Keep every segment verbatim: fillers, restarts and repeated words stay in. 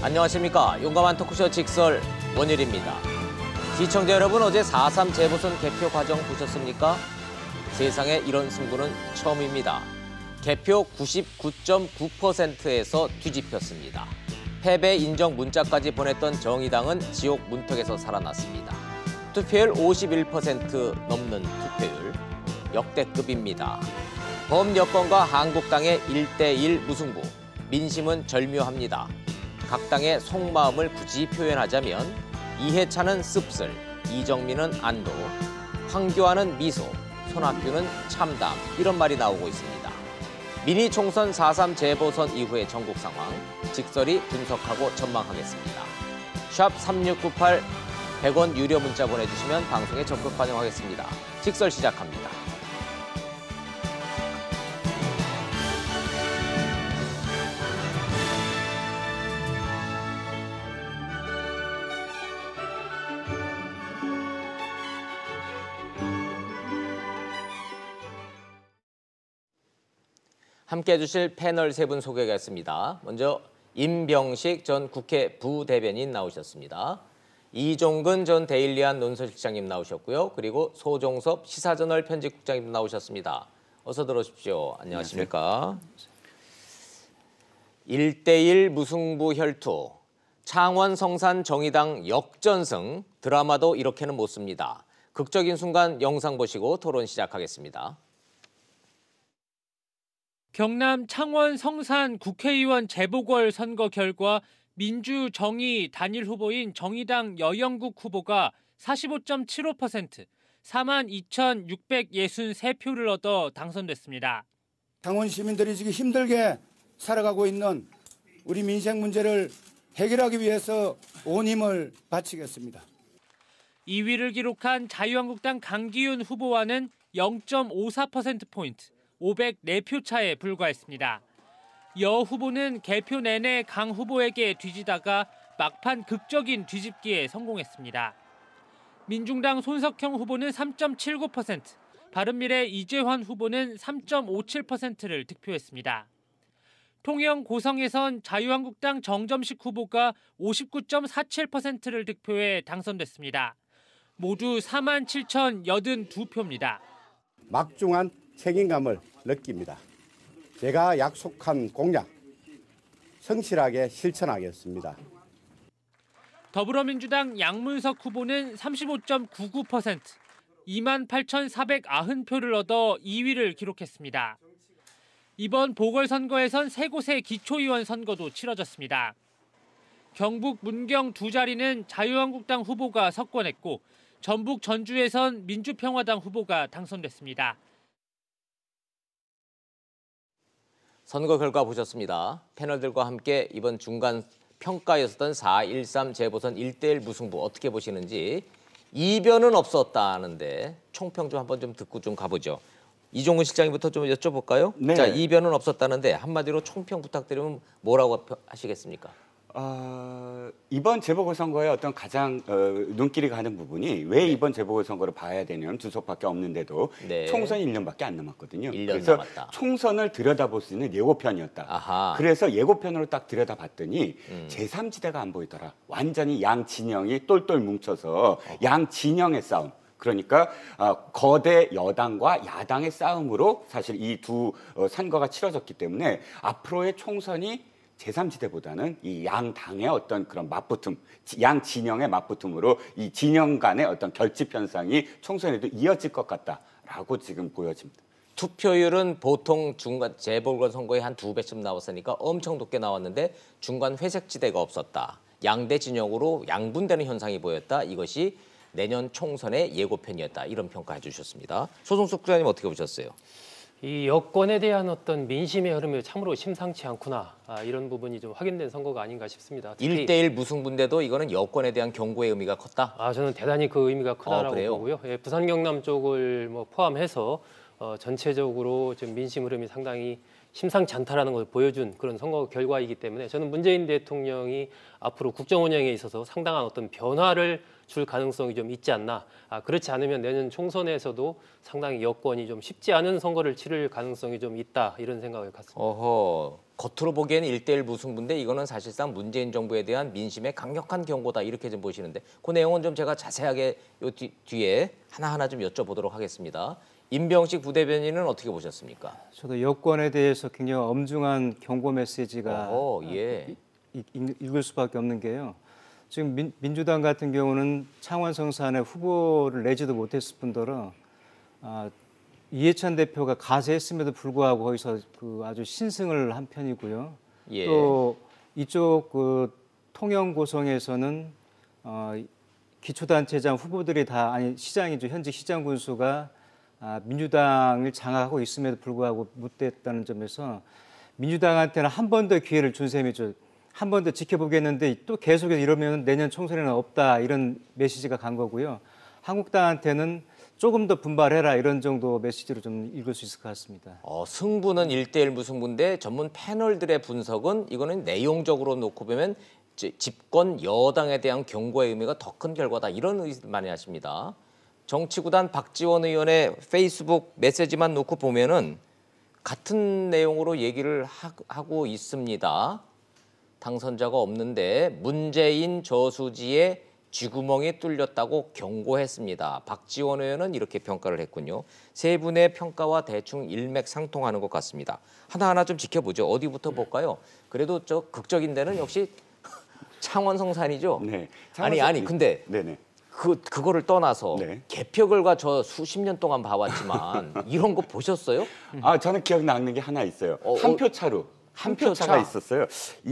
안녕하십니까. 용감한 토크쇼 직설 원일입니다. 시청자 여러분, 어제 사 삼 재보선 개표 과정 보셨습니까? 세상에 이런 승부는 처음입니다. 개표 구십구 점 구 퍼센트에서 뒤집혔습니다. 패배 인정 문자까지 보냈던 정의당은 지옥 문턱에서 살아났습니다. 투표율 오십일 퍼센트 넘는 투표율, 역대급입니다. 범여권과 한국당의 일 대 일 무승부, 민심은 절묘합니다. 각 당의 속마음을 굳이 표현하자면 이해찬은 씁쓸, 이정민은 안도, 황교안은 미소, 손학규는 참담, 이런 말이 나오고 있습니다. 미니 총선 사 삼 재보선 이후의 전국 상황 직설이 분석하고 전망하겠습니다. 샵 삼육구팔 백 원 유료 문자 보내주시면 방송에 적극 반영하겠습니다. 직설 시작합니다. 함께해 주실 패널 세 분 소개하겠습니다. 먼저 임병식 전 국회 부대변인 나오셨습니다. 이종근 전 데일리안 논설실장님 나오셨고요. 그리고 소종섭 시사저널 편집국장님 나오셨습니다. 어서 들어오십시오. 안녕하십니까. 일 대 일 무승부 혈투, 창원 성산 정의당 역전승, 드라마도 이렇게는 못 씁니다. 극적인 순간 영상 보시고 토론 시작하겠습니다. 경남 창원 성산 국회의원 재보궐 선거 결과 민주정의 단일 후보인 정의당 여영국 후보가 사십오 점 칠오 퍼센트, 사만 이천육백육십삼 표를 얻어 당선됐습니다. 창원 시민들이 지금 힘들게 살아가고 있는 우리 민생 문제를 해결하기 위해서 온 힘을 바치겠습니다. 이 위를 기록한 자유한국당 강기훈 후보와는 영 점 오사 퍼센트포인트, 오백사 표 차에 불과했습니다. 여 후보는 개표 내내 강 후보에게 뒤지다가 막판 극적인 뒤집기에 성공했습니다. 민중당 손석형 후보는 삼 점 칠구 퍼센트, 바른미래 이재환 후보는 삼 점 오칠 퍼센트를 득표했습니다. 통영 고성에선 자유한국당 정점식 후보가 오십구 점 사칠 퍼센트를 득표해 당선됐습니다. 모두 사만 칠천팔십이 표입니다. 막중한 책임감을 느낍니다. 제가 약속한 공약 성실하게 실천하겠습니다. 더불어민주당 양문석 후보는 삼십오 점 구구 퍼센트, 이만 팔천사백구십 표를 얻어 이 위를 기록했습니다. 이번 보궐선거에선 세 곳의 기초의원 선거도 치러졌습니다. 경북 문경 두 자리는 자유한국당 후보가 석권했고, 전북 전주에선 민주평화당 후보가 당선됐습니다. 선거 결과 보셨습니다. 패널들과 함께 이번 중간 평가였었던 사 일삼 재보선 일 대 일 무승부 어떻게 보시는지, 이변은 없었다는데 총평 좀 한번 좀 듣고 좀 가보죠. 이종근 실장님부터 좀 여쭤볼까요? 네. 자, 이변은 없었다는데 한마디로 총평 부탁드리면 뭐라고 하시겠습니까? 어, 이번 재보궐선거의 어떤 가장 어, 눈길이 가는 부분이 왜 네. 이번 재보궐선거를 봐야 되냐면 두 석밖에 없는데도 네. 총선이 일 년밖에 안 남았거든요. 일 년 그래서 남았다. 총선을 들여다볼 수 있는 예고편이었다. 아하. 그래서 예고편으로 딱 들여다봤더니 음. 제삼 지대가 안 보이더라. 완전히 양 진영이 똘똘 뭉쳐서 양 진영의 싸움. 그러니까 어, 거대 여당과 야당의 싸움으로 사실 이 두 어, 선거가 치러졌기 때문에 앞으로의 총선이 제삼 지대보다는 이 양 당의 어떤 그런 맞붙음, 양 진영의 맞붙음으로 이 진영 간의 어떤 결집 현상이 총선에도 이어질 것 같다라고 지금 보여집니다. 투표율은 보통 중간 재보궐선거에 한 두 배쯤 나왔으니까 엄청 높게 나왔는데 중간 회색지대가 없었다. 양대 진영으로 양분되는 현상이 보였다. 이것이 내년 총선의 예고편이었다. 이런 평가해 주셨습니다. 소종석 국장님 어떻게 보셨어요? 이 여권에 대한 어떤 민심의 흐름이 참으로 심상치 않구나, 아, 이런 부분이 좀 확인된 선거가 아닌가 싶습니다. 일 대 일 무승부인데도 이거는 여권에 대한 경고의 의미가 컸다? 아, 저는 대단히 그 의미가 크다라고 어, 보고요. 예, 부산 경남 쪽을 뭐 포함해서 어, 전체적으로 좀 민심 흐름이 상당히 심상치 않다라는 것을 보여준 그런 선거 결과이기 때문에 저는 문재인 대통령이 앞으로 국정 운영에 있어서 상당한 어떤 변화를 줄 가능성이 좀 있지 않나. 아, 그렇지 않으면 내년 총선에서도 상당히 여권이 좀 쉽지 않은 선거를 치를 가능성이 좀 있다 이런 생각을 갖습니다. 어허, 겉으로 보기에는 일 대일 무승부인데 이거는 사실상 문재인 정부에 대한 민심의 강력한 경고다 이렇게 좀 보시는데 그 내용은 좀 제가 자세하게 요 뒤, 뒤에 하나하나 좀 여쭤보도록 하겠습니다. 임병식 부대변인은 어떻게 보셨습니까? 저도 여권에 대해서 굉장히 엄중한 경고 메시지가 어허, 예. 이- 이- 읽을 수밖에 없는 게요. 지금 민, 민주당 같은 경우는 창원 성산에 후보를 내지도 못했을 뿐더러 아, 이해찬 대표가 가세했음에도 불구하고 거기서 그 아주 신승을 한 편이고요. 예. 또 이쪽 그 통영 고성에서는 어, 기초단체장 후보들이 다 아니 시장이죠. 현직 시장 군수가 아, 민주당을 장악하고 있음에도 불구하고 못 됐다는 점에서 민주당한테는 한 번 더 기회를 준 셈이죠. 한 번 더 지켜보겠는데 또 계속해서 이러면 내년 총선에는 없다 이런 메시지가 간 거고요. 한국당한테는 조금 더 분발해라 이런 정도 메시지로 좀 읽을 수 있을 것 같습니다. 어, 승부는 일 대일 무승부인데 전문 패널들의 분석은 이거는 내용적으로 놓고 보면 이제 집권 여당에 대한 경고의 의미가 더 큰 결과다 이런 의견 많이 하십니다. 정치구단 박지원 의원의 페이스북 메시지만 놓고 보면은 같은 내용으로 얘기를 하, 하고 있습니다. 당선자가 없는데 문재인 저수지에 쥐구멍이 뚫렸다고 경고했습니다. 박지원 의원은 이렇게 평가를 했군요. 세 분의 평가와 대충 일맥상통하는 것 같습니다. 하나하나 좀 지켜보죠. 어디부터 볼까요? 그래도 저 극적인 데는 역시 창원 성산이죠. 네. 아니 아니 근데 네네. 그 그거를 떠나서 네. 개표 결과 저 수십 년 동안 봐왔지만 이런 거 보셨어요? 아 저는 기억나는 게 하나 있어요. 어, 한 어, 표 차로. 한 표 표 차가 차. 있었어요.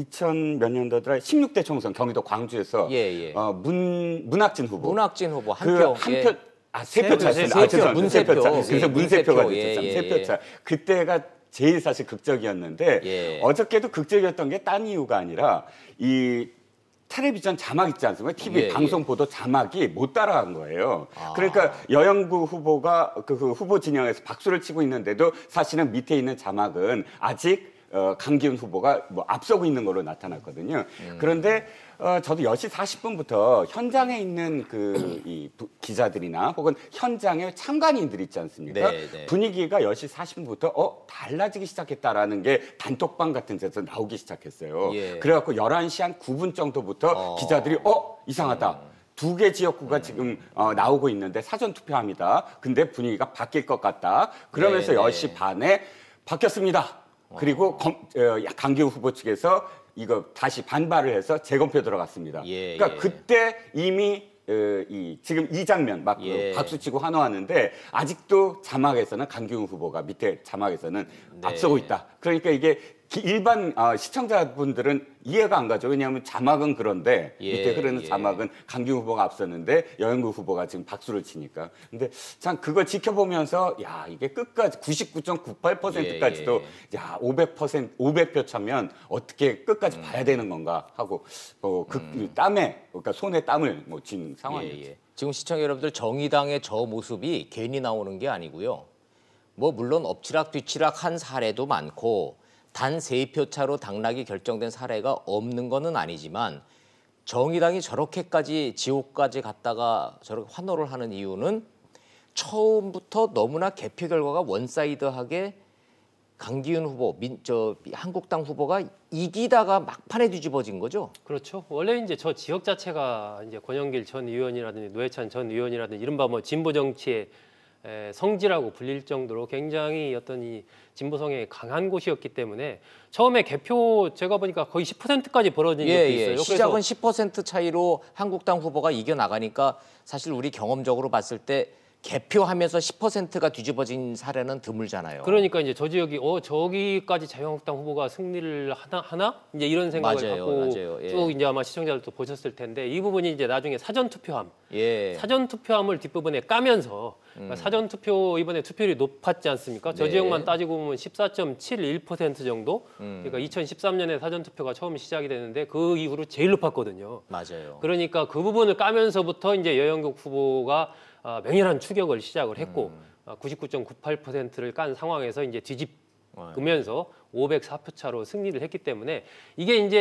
이천 몇 년도더라 십육 대 총선 경기도 광주에서 예, 예. 어, 문 문학진 후보. 문학진 후보 한 그 표. 한 예. 표. 아, 세 표 차. 세 아, 표, 죄송합니다. 문세표. 세 표 차. 예, 그래서 문세표가 문세표. 됐었잖아요. 예, 세 예, 표 차. 그때가 제일 사실 극적이었는데 예. 어저께도 극적이었던 게 딴 이유가 아니라 이 텔레비전 자막 있지 않습니까? 티비 예, 방송 보도 자막이 못 따라간 거예요. 아. 그러니까 여영구 후보가 그, 그 후보 진영에서 박수를 치고 있는데도 사실은 밑에 있는 자막은 아직 어, 강기훈 후보가 뭐 앞서고 있는 걸로 나타났거든요. 음. 그런데 어, 저도 열 시 사십 분부터 현장에 있는 그 이 기자들이나 혹은 현장의 참관인들 있지 않습니까? 네, 네. 분위기가 열 시 사십 분부터 어 달라지기 시작했다라는 게 단톡방 같은 데서 나오기 시작했어요. 예. 그래갖고 열한 시 한 구 분 정도부터 어. 기자들이 어 이상하다. 두 개 지역구가 음. 지금 어, 나오고 있는데 사전 투표합니다. 근데 분위기가 바뀔 것 같다. 그러면서 네, 네. 열 시 반에 바뀌었습니다. 그리고 검, 어, 강기훈 후보 측에서 이거 다시 반발을 해서 재검표 들어갔습니다. 예, 그러니까 예. 그때 이미 어, 이 지금 이 장면 막 예. 박수치고 환호하는데 아직도 자막에서는 강기훈 후보가 밑에 자막에서는 네. 앞서고 있다. 그러니까 이게 기- 일반 아, 시청자분들은 이해가 안 가죠. 왜냐하면 자막은 그런데 예, 밑에 흐르는 예. 자막은 강기훈 후보가 앞섰는데 여영구 후보가 지금 박수를 치니까. 근데 참 그걸 지켜보면서 야 이게 끝까지 구십구 점 구팔 퍼센트까지도 예, 야 오백 퍼센트 오백 표 차면 어떻게 끝까지 음. 봐야 되는 건가 하고 어, 그 땀에 그러니까 손에 땀을 뭐 쥔 상황이었죠. 예, 예. 지금 시청자 여러분들 정의당의 저 모습이 괜히 나오는 게 아니고요. 뭐 물론 엎치락 뒤치락 한 사례도 많고 단 세 표 차로 당락이 결정된 사례가 없는 거는 아니지만 정의당이 저렇게까지 지옥까지 갔다가 저렇게 환호를 하는 이유는 처음부터 너무나 개표 결과가 원사이드하게 강기훈 후보, 민, 저 한국당 후보가 이기다가 막판에 뒤집어진 거죠. 그렇죠. 원래 이제 저 지역 자체가 이제 권영길 전 의원이라든지 노회찬 전 의원이라든지 이른바 뭐 진보 정치의 에, 성지라고 불릴 정도로 굉장히 어떤 이 진보성에 강한 곳이었기 때문에 처음에 개표 제가 보니까 거의 십 퍼센트까지 벌어진 적도 예, 있어요. 예. 시작은 십 퍼센트 차이로 한국당 후보가 이겨 나가니까 사실 우리 경험적으로 봤을 때 개표하면서 십 퍼센트가 뒤집어진 사례는 드물잖아요. 그러니까 이제 저 지역이 어 저기까지 자유한국당 후보가 승리를 하나 하나 이제 이런 생각을 맞아요, 갖고 맞아요. 예. 쭉 이제 아마 시청자들도 보셨을 텐데 이 부분이 이제 나중에 사전 투표함 예. 사전 투표함을 뒷부분에 까면서 그러니까 사전 투표 이번에 투표율이 높았지 않습니까? 저 네. 지역만 따지고 보면 십사 점 칠일 퍼센트 정도. 음. 그러니까 이천십삼 년에 사전 투표가 처음 시작이 됐는데 그 이후로 제일 높았거든요. 맞아요. 그러니까 그 부분을 까면서부터 이제 여영국 후보가 어, 맹렬한 추격을 시작을 했고 어, 구십구 점 구팔 퍼센트를 깐 상황에서 이제 뒤집으면서 오백사 표 차로 승리를 했기 때문에 이게 이제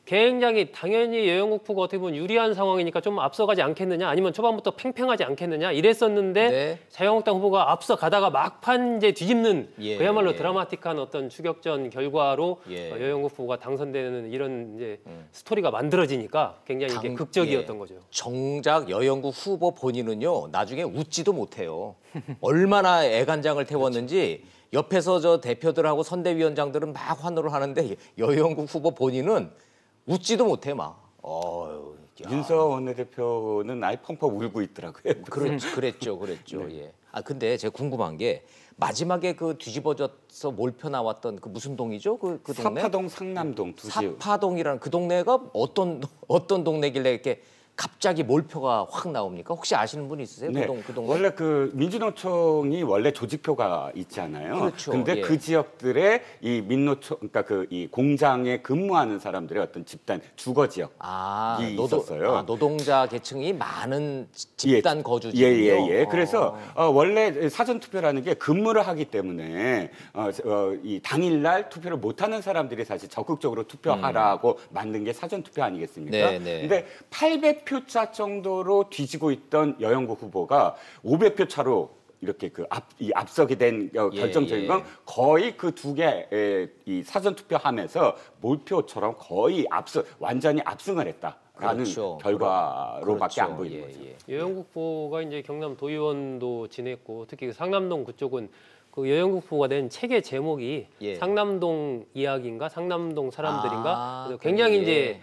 굉장히 당연히 여영국 후보가 어떻게 보면 유리한 상황이니까 좀 앞서가지 않겠느냐 아니면 초반부터 팽팽하지 않겠느냐 이랬었는데 네. 자유한국당 후보가 앞서가다가 막판 이제 뒤집는 예, 그야말로 예. 드라마틱한 어떤 추격전 결과로 예. 어, 여영국 후보가 당선되는 이런 이제 음. 스토리가 만들어지니까 굉장히 이게 당- 극적이었던 예. 거죠. 정작 여영국 후보 본인은요 나중에 웃지도 못해요. 얼마나 애간장을 태웠는지 옆에서 저 대표들하고 선대위원장들은 막 환호를 하는데 여영국 후보 본인은 웃지도 못해 막. 어휴, 야. 윤석 원내대표는 아예 펑펑 울고 있더라고요. 그랬, 그랬죠, 그랬죠. 예. 아 근데 제가 궁금한 게 마지막에 그 뒤집어져서 몰표 나왔던 그 무슨 동이죠? 그, 그 동네? 사파동, 상남동 두 지역. 사파동이라는 그 동네가 어떤 어떤 동네길래 이렇게 갑자기 몰표가 확 나옵니까? 혹시 아시는 분 있으세요? 네. 그, 동, 그 동네? 원래 그 민주노총이 원래 조직표가 있잖아요. 그렇죠. 근데 예. 그 지역들의 이 민노총, 그러니까 그 이 공장에 근무하는 사람들의 어떤 집단 주거 지역. 아, 이 노동, 있었어요. 아, 노동자 계층이 많은 집단 예, 거주지군요. 예, 예, 예. 그래서 어. 어, 원래 사전 투표라는 게 근무를 하기 때문에 어, 어, 이 당일날 투표를 못하는 사람들이 사실 적극적으로 투표하라고 만든 게 사전 투표 아니겠습니까? 네, 네. 근데 팔백 표 차 정도로 뒤지고 있던 여영국 후보가 오백 표 차로 이렇게 그 앞, 이 앞서게 된 어, 예, 결정적인 예. 건 거의 그 두 개의 이 사전 투표하면서 몰표처럼 거의 앞서 완전히 압승을 했다라는 그렇죠. 결과로밖에 그렇죠. 안 보이는 예, 거죠. 예. 여영국 후보가 이제 경남 도의원도 지냈고 특히 그 상남동 그쪽은 그 여영국 후보가 낸 책의 제목이 예. 상남동 이야기인가 상남동 사람들인가 아, 그래서 굉장히 예. 이제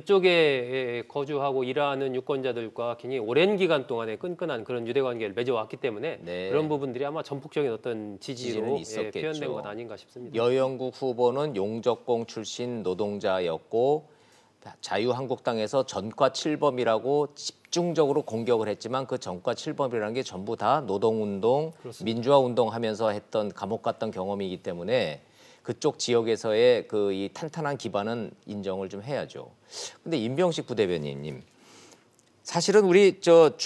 그쪽에 거주하고 일하는 유권자들과 굉장히 오랜 기간 동안에 끈끈한 그런 유대 관계를 맺어왔기 때문에 네. 그런 부분들이 아마 전폭적인 어떤 지지는 지지로 예, 있었겠죠. 표현된 것 아닌가 싶습니다. 여영국 후보는 용적공 출신 노동자였고 자유한국당에서 전과 칠범이라고 집중적으로 공격을 했지만 그 전과 칠범이라는 게 전부 다 노동운동, 민주화운동 하면서 했던 감옥 갔던 경험이기 때문에 그쪽 지역에서의 그 이 탄탄한 기반은 인정을 좀 해야죠. 근데 임병식 부대변인님, 사실은 우리 저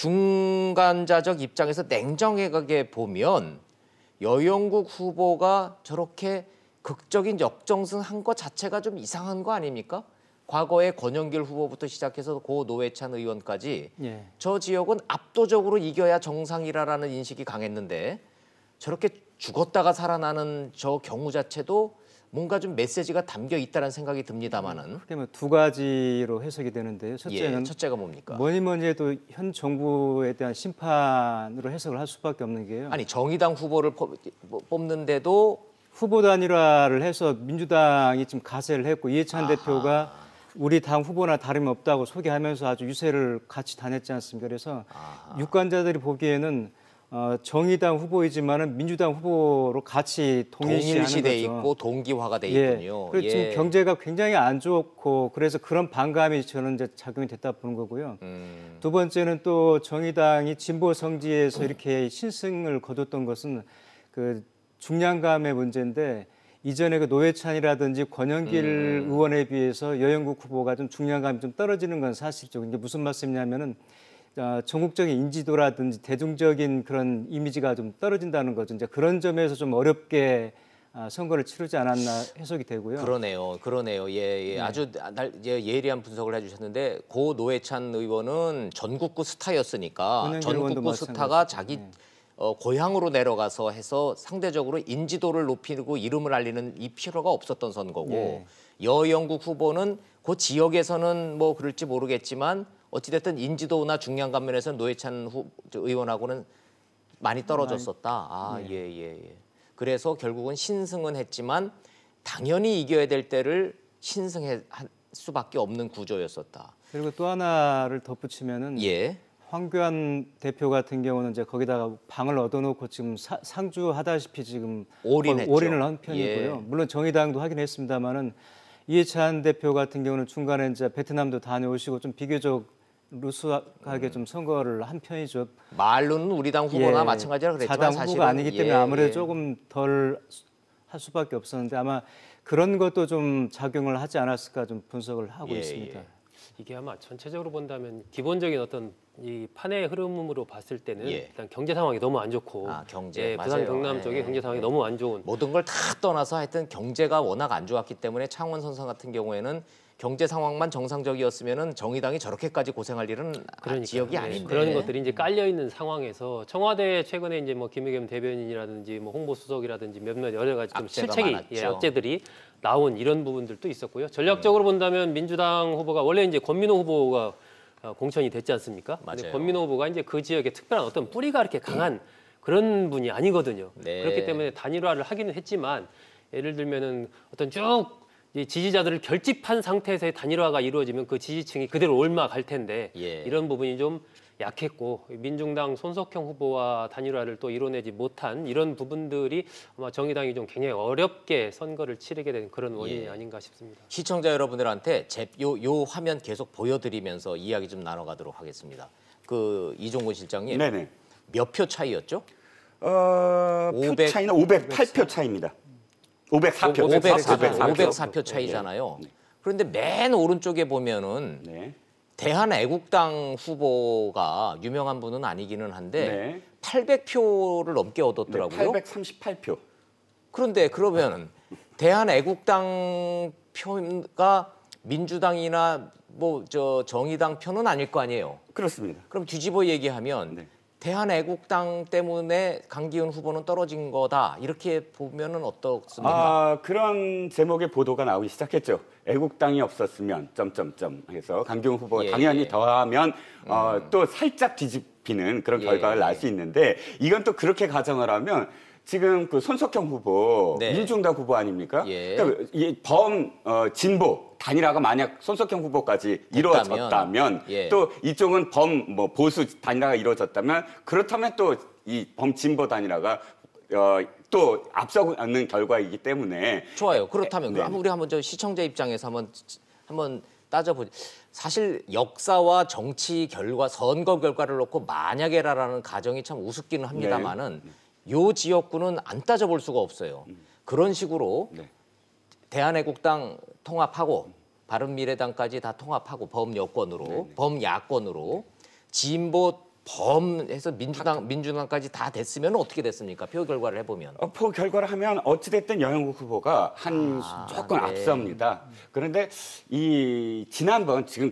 중간자적 입장에서 냉정하게 보면 여영국 후보가 저렇게 극적인 역정승한 것 자체가 좀 이상한 거 아닙니까? 과거에 권영길 후보부터 시작해서 고 노회찬 의원까지 예. 저 지역은 압도적으로 이겨야 정상이라는 인식이 강했는데 저렇게 죽었다가 살아나는 저 경우 자체도 뭔가 좀 메시지가 담겨 있다는 생각이 듭니다만은. 그러면 두 가지로 해석이 되는데요. 첫째는 예, 첫째가 뭡니까? 뭐니 뭐니 해도 현 정부에 대한 심판으로 해석을 할 수밖에 없는 게요. 아니 정의당 후보를 뽑, 뽑는데도 후보 단일화를 해서 민주당이 지금 가세를 했고 이해찬 아하. 대표가 우리 당 후보나 다름없다고 소개하면서 아주 유세를 같이 다녔지 않습니까? 그래서 아하. 유권자들이 보기에는 어, 정의당 후보이지만은 민주당 후보로 같이 동일시하는 동일시돼 거죠. 있고 동기화가 돼 예. 있군요. 그리고 지금 경제가 굉장히 안 좋고 그래서 그런 반감이 저는 이제 작용이 됐다 보는 거고요. 음. 두 번째는 또 정의당이 진보 성지에서 이렇게 신승을 거뒀던 것은 그 중량감의 문제인데 이전에 그 노회찬이라든지 권영길 음. 의원에 비해서 여영국 후보가 좀 중량감이 좀 떨어지는 건 사실이죠. 이게 무슨 말씀이냐면은 어, 전국적인 인지도라든지 대중적인 그런 이미지가 좀 떨어진다는 거죠. 이제 그런 점에서 좀 어렵게 아, 선거를 치르지 않았나 해석이 되고요. 그러네요, 그러네요. 예, 예. 아주 날, 예, 예리한 분석을 해주셨는데 고 노회찬 의원은 전국구 스타였으니까 권영길 의원도 전국구 스타가 마찬가지죠. 자기 네. 어, 고향으로 내려가서 해서 상대적으로 인지도를 높이고 이름을 알리는 이 필요가 없었던 선거고 예. 여영국 후보는 그 지역에서는 뭐 그럴지 모르겠지만 어찌됐든 인지도나 중량감 면에서는 노회찬 후, 저 의원하고는 많이 떨어졌었다. 아, 예, 예, 예. 그래서 결국은 신승은 했지만 당연히 이겨야 될 때를 신승할 수밖에 없는 구조였었다. 그리고 또 하나를 덧붙이면은 예. 황교안 대표 같은 경우는 이제 거기다가 방을 얻어놓고 지금 사, 상주하다시피 지금 올인했죠. 올인을 한 편이고요. 예. 물론 정의당도 하긴 했습니다만은 이해찬 대표 같은 경우는 중간에 이제 베트남도 다녀오시고 좀 비교적 루스하게 음. 좀 선거를 한 편이죠. 말로는 우리 당 후보나 예, 마찬가지라 그랬지만 사당 사실은 후보가 아니기 때문에 예, 아무래도 예. 조금 덜 할 수밖에 없었는데 아마 그런 것도 좀 작용을 하지 않았을까 좀 분석을 하고 예, 있습니다. 예. 이게 아마 전체적으로 본다면 기본적인 어떤 이 판의 흐름으로 봤을 때는 예. 일단 경제 상황이 너무 안 좋고 아, 경제. 예, 부산 맞아요. 경남 예, 쪽에 경제 상황이 예. 너무 안 좋은 모든 걸 다 떠나서 하여튼 경제가 워낙 안 좋았기 때문에 창원 선선 같은 경우에는 경제 상황만 정상적이었으면은 정의당이 저렇게까지 고생할 일은 그러니까요. 지역이 네, 아닌데. 그런 것들이 이제 깔려 있는 상황에서 청와대 최근에 이제 뭐 김의겸 대변인이라든지 뭐 홍보수석이라든지 몇몇 여러 가지 좀 악재가 실책이 많았죠. 예, 악재들이 나온 이런 부분들도 있었고요. 전략적으로 본다면 민주당 후보가 원래 이제 권민호 후보가 어, 공천이 됐지 않습니까? 근데 맞아요. 권민호 후보가 이제 그 지역에 특별한 어떤 뿌리가 이렇게 강한 그런 분이 아니거든요. 네. 그렇기 때문에 단일화를 하기는 했지만 예를 들면은 어떤 쭉 이 지지자들을 결집한 상태에서의 단일화가 이루어지면 그 지지층이 그대로 옮아갈 텐데 예. 이런 부분이 좀 약했고 민중당 손석형 후보와 단일화를 또 이뤄내지 못한 이런 부분들이 아마 정의당이 좀 굉장히 어렵게 선거를 치르게 된 그런 원인이 예. 아닌가 싶습니다. 시청자 여러분들한테 제, 요, 요 화면 계속 보여드리면서 이야기 좀 나눠가도록 하겠습니다. 그 이종근 실장님 네네. 몇 표 차이였죠? 어, 표 오백 차이는 오백팔 표 차이입니다. 오백사 표. 오백사 표, 오백사 표. 오백사 표 차이잖아요. 그런데 맨 오른쪽에 보면은 네. 대한애국당 후보가 유명한 분은 아니기는 한데 네. 팔백 표를 넘게 얻었더라고요. 팔백삼십팔 표. 그런데 그러면 대한애국당 표가 민주당이나 뭐 저 정의당 표는 아닐 거 아니에요. 그렇습니다. 그럼 뒤집어 얘기하면 네. 대한애국당 때문에 강기훈 후보는 떨어진 거다 이렇게 보면은 어떻습니까? 아, 그런 제목의 보도가 나오기 시작했죠. 애국당이 없었으면 점점점 해서 강기훈 후보가 예, 당연히 예. 더하면 어, 또 살짝 뒤집히는 그런 예, 결과를 예. 날 수 있는데 이건 또 그렇게 가정을 하면 지금 그 손석형 후보 네. 민중당 후보 아닙니까? 예. 그러니까 이 범 어, 진보 단일화가 만약 손석형 후보까지 이루어졌다면 예. 또 이쪽은 범 뭐 보수 단일화가 이루어졌다면 그렇다면 또 이 범 진보 단일화가 어, 또 앞서는 결과이기 때문에 좋아요. 그렇다면 네. 한번 우리 한번 저 시청자 입장에서 한번 한번 따져보죠. 사실 역사와 정치 결과, 선거 결과를 놓고 만약에라라는 가정이 참 우습기는 합니다만은 요 지역구는 안 따져볼 수가 없어요. 그런 식으로 네. 대한애국당 통합하고 바른미래당까지 다 통합하고 범여권으로 범야권으로 진보 범해서 민주당 민주당까지 다 됐으면 어떻게 됐습니까? 표 결과를 해보면. 어, 표 결과를 하면 어찌됐든 여영국 후보가 한 아, 조금 네. 앞섭니다. 그런데 이 지난번 지금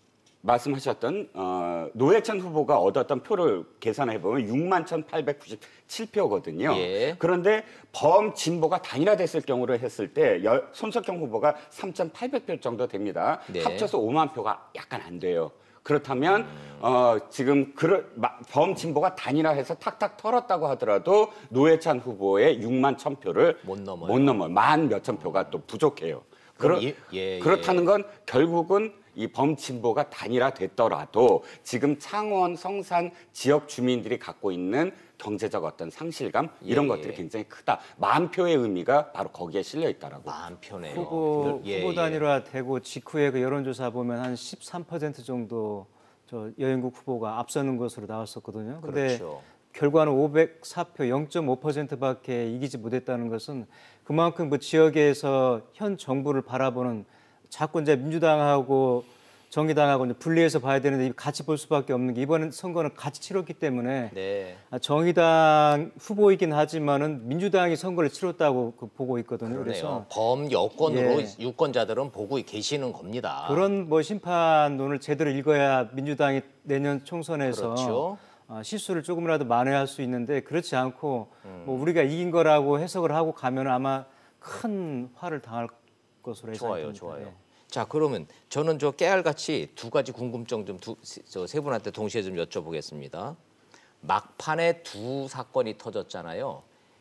말씀하셨던 어, 노회찬 후보가 얻었던 표를 계산해 보면 육만 천팔백구십칠 표거든요. 예. 그런데 범 진보가 단일화됐을 경우를 했을 때 여, 손석형 후보가 삼천팔백 표 정도 됩니다. 네. 합쳐서 오만 표가 약간 안 돼요. 그렇다면 음. 어, 지금 그러, 마, 범 진보가 단일화해서 탁탁 털었다고 하더라도 노회찬 후보의 육만 천 표를 못 넘어요. 못 넘어요. 만 몇천 표가 또 부족해요. 그러, 예, 예, 그렇다는 건 결국은 이 범진보가 단일화됐더라도 지금 창원, 성산 지역 주민들이 갖고 있는 경제적 어떤 상실감 이런 예, 것들이 예. 굉장히 크다. 만 표의 의미가 바로 거기에 실려 있다라고. 만 표네요. 후보 예, 후보 예. 단일화 되고 직후에 그 여론조사 보면 한 십삼 퍼센트 정도 저 여인국 후보가 앞서는 것으로 나왔었거든요. 근데 그렇죠. 결과는 오백사 표 영 점 오 퍼센트밖에 이기지 못했다는 것은 그만큼 그 지역에서 현 정부를 바라보는 자꾸 이제 민주당하고 정의당하고 이제 분리해서 봐야 되는데 같이 볼 수밖에 없는 게 이번 선거는 같이 치렀기 때문에 네. 정의당 후보이긴 하지만은 민주당이 선거를 치렀다고 그 보고 있거든요. 그러네요. 그래서 범 여권으로 예. 유권자들은 보고 계시는 겁니다. 그런 뭐 심판론을 제대로 읽어야 민주당이 내년 총선에서 그렇죠. 어, 실수를 조금이라도 만회할 수 있는데 그렇지 않고 음. 뭐 우리가 이긴 거라고 해석을 하고 가면 아마 큰 화를 당할 것으로 예상됩니다. 좋아요, 좋아요. 예. 자, 그러면 저는 저 깨알같이 두 가지 궁금증 좀 저 세 분한테 동시에 좀 여쭤보겠습니다. 막판에 두 사건이 터졌잖아요.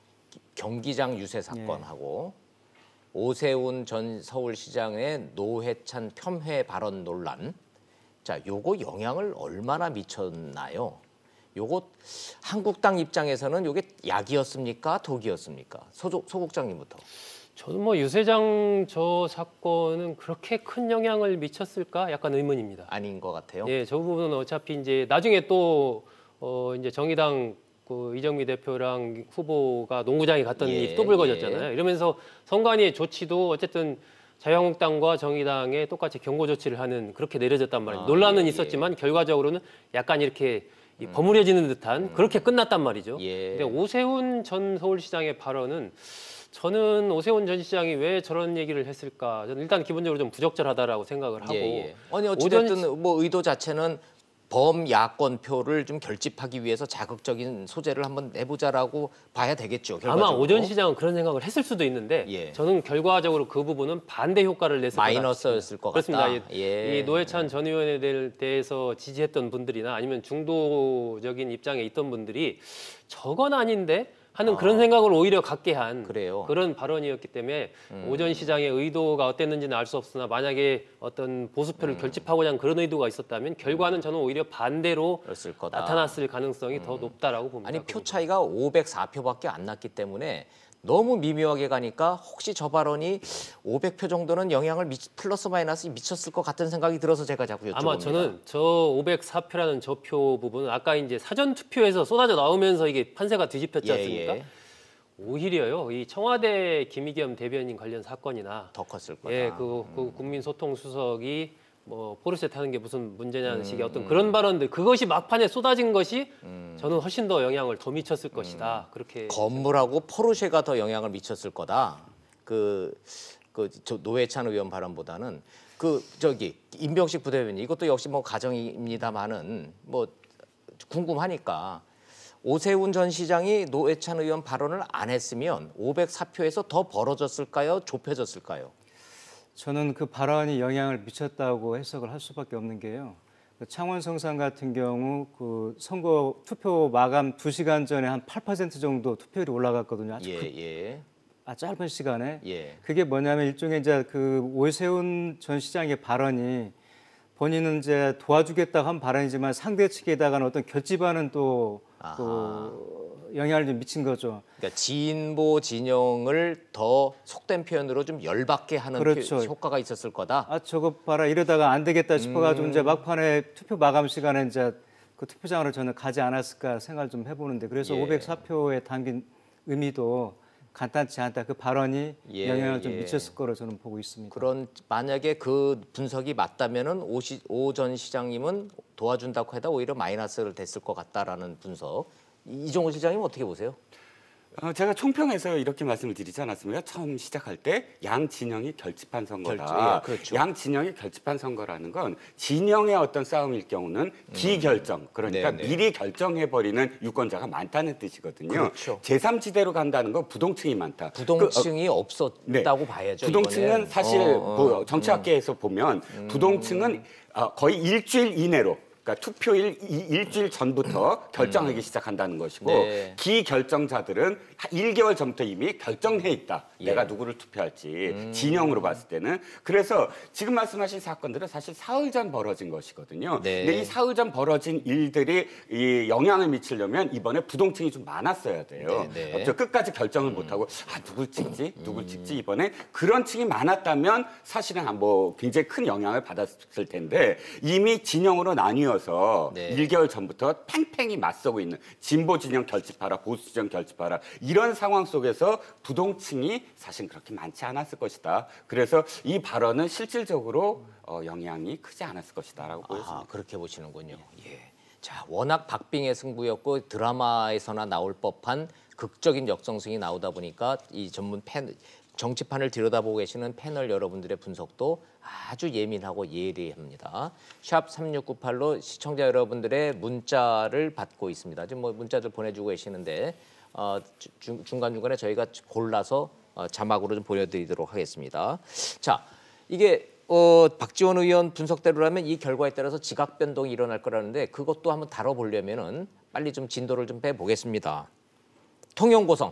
경기장 유세 사건하고 오세훈 전 서울시장의 노회찬 폄훼 발언 논란. 자, 요거 영향을 얼마나 미쳤나요? 요거 한국당 입장에서는 요게 약이었습니까? 독이었습니까? 소속, 소국장님부터. 저는 뭐 유세장 저 사건은 그렇게 큰 영향을 미쳤을까 약간 의문입니다. 아닌 것 같아요. 예, 저 부분은 어차피 이제 나중에 또 어, 이제 정의당 그 이정미 대표랑 후보가 농구장에 갔던 예, 일이 또 불거졌잖아요. 예. 이러면서 선관위의 조치도 어쨌든 자유한국당과 정의당에 똑같이 경고 조치를 하는 그렇게 내려졌단 말이에요. 아, 논란은 예, 있었지만 결과적으로는 약간 이렇게 이 버무려지는 듯한 그렇게 끝났단 말이죠. 예. 근데 오세훈 전 서울시장의 발언은 저는 오세훈 전 시장이 왜 저런 얘기를 했을까? 저는 일단 기본적으로 좀 부적절하다라고 생각을 하고. 예, 예. 아니 어찌됐든 오전... 뭐 의도 자체는 범야권표를 좀 결집하기 위해서 자극적인 소재를 한번 내보자라고 봐야 되겠죠. 결과적으로. 아마 오 전 시장은 그런 생각을 했을 수도 있는데 예. 저는 결과적으로 그 부분은 반대 효과를 냈을 것 같습니다. 마이너스였을 것 그렇습니다. 같다. 예. 이 노회찬 전 의원에 대해서 지지했던 분들이나 아니면 중도적인 입장에 있던 분들이 저건 아닌데 하는 아. 그런 생각을 오히려 갖게 한 그래요. 그런 발언이었기 때문에 음. 오 전 시장의 의도가 어땠는지는 알 수 없으나 만약에 어떤 보수표를 음. 결집하고자 하는 그런 의도가 있었다면 결과는 저는 오히려 반대로 였을 거다. 나타났을 가능성이 음. 더 높다라고 봅니다. 아니 표 차이가 오백사 표밖에 안 났기 때문에 너무 미묘하게 가니까 혹시 저 발언이 오백 표 정도는 영향을 미, 플러스 마이너스 미쳤을 것 같은 생각이 들어서 제가 자꾸 여쭤봅니다. 아마 저는 저 오백사 표라는 저 표 부분은 아까 이제 사전 투표에서 쏟아져 나오면서 이게 판세가 뒤집혔지 않습니까? 예, 예. 오히려요. 이 청와대 김의겸 대변인 관련 사건이나 더 컸을 거다. 예, 그, 그 국민소통수석이 뭐 포르쉐 타는 게 무슨 문제냐는 음, 식의 어떤 음. 그런 발언들 그것이 막판에 쏟아진 것이 음. 저는 훨씬 더 영향을 더 미쳤을 것이다. 그렇게 건물하고 포르쉐가 더 영향을 미쳤을 거다. 그, 그 저 노회찬 의원 발언보다는 그 저기 임병식 부대변인 이것도 역시 뭐 가정입니다만은 뭐 궁금하니까 오세훈 전 시장이 노회찬 의원 발언을 안 했으면 오백사 표에서 더 벌어졌을까요? 좁혀졌을까요? 저는 그 발언이 영향을 미쳤다고 해석을 할 수밖에 없는 게요. 그 창원 성산 같은 경우 그 선거 투표 마감 두 시간 전에 한 팔 퍼센트 정도 투표율이 올라갔거든요. 아주 예, 그, 예, 아, 짧은 시간에. 예. 그게 뭐냐면 일종의 이제 그 오세훈 전 시장의 발언이 본인은 이제 도와주겠다고 한 발언이지만 상대 측에다가는 어떤 결집하는 또 그 영향을 좀 미친 거죠. 그러니까 진보 진영을 더 속된 표현으로 좀 열받게 하는 그렇죠. 표, 효과가 있었을 거다. 아 저거 봐라 이러다가 안 되겠다 싶어가지고 음. 이제 막판에 투표 마감 시간에 이제 그 투표장으로 저는 가지 않았을까 생각을 좀 해보는데 그래서 예. 오백사 표에 담긴 의미도 간단치 않다. 그 발언이 예, 영향을 좀 예. 미쳤을 거로 저는 보고 있습니다. 그런 만약에 그 분석이 맞다면은 오 전 시장님은 도와준다고 해도 오히려 마이너스를 됐을 것 같다라는 분석. 이- 이종호 실장님 어떻게 보세요? 어, 제가 총평에서 이렇게 말씀을 드리지 않았습니까? 처음 시작할 때 양 진영이 결집한 선거다. 결집, 예, 그렇죠. 양 진영이 결집한 선거라는 건 진영의 어떤 싸움일 경우는 비결정, 그러니까 네, 네. 미리 결정해버리는 유권자가 많다는 뜻이거든요. 그렇죠. 제삼 지대로 간다는 건 부동층이 많다. 부동층이 그, 어, 없었다고 네. 봐야죠. 부동층은 이번엔. 사실 어, 어, 뭐 정치학계에서 보면 음. 부동층은 어, 거의 일주일 이내로 그러니까 투표일 이- 일주일 전부터 결정하기 시작한다는 것이고 네. 기결정자들은 한 일 개월 전부터 이미 결정해 있다. 예. 내가 누구를 투표할지 음. 진영으로 봤을 때는. 그래서 지금 말씀하신 사건들은 사실 사흘 전 벌어진 것이거든요. 네. 근데 이 사흘 전 벌어진 일들이 이 영향을 미치려면 이번에 부동층이 좀 많았어야 돼요. 네, 네. 저 끝까지 결정을 못하고 아 누굴 찍지? 누굴 찍지? 이번에 그런 층이 많았다면 사실은 뭐 굉장히 큰 영향을 받았을 텐데 이미 진영으로 나뉘어서 네. 일 개월 전부터 팽팽히 맞서고 있는 진보 진영 결집하라, 보수 진영 결집하라 이런 상황 속에서 부동층이 사실 그렇게 많지 않았을 것이다. 그래서 이 발언은 실질적으로 어, 영향이 크지 않았을 것이다라고 보여집니다. 아, 그렇게 보시는군요. 예. 자, 워낙 박빙의 승부였고 드라마에서나 나올 법한 극적인 역성승이 나오다 보니까 이 전문 패널, 정치판을 들여다보고 계시는 패널 여러분들의 분석도 아주 예민하고 예리합니다. 샵 삼육구팔로 시청자 여러분들의 문자를 받고 있습니다. 지금 뭐 문자들 보내주고 계시는데 어, 중, 중간중간에 저희가 골라서 어, 자막으로 좀 보여드리도록 하겠습니다. 자, 이게 어, 박지원 의원 분석대로라면 이 결과에 따라서 지각 변동이 일어날 거라는데 그것도 한번 다뤄보려면은 빨리 좀 진도를 좀 빼보겠습니다. 통영고성,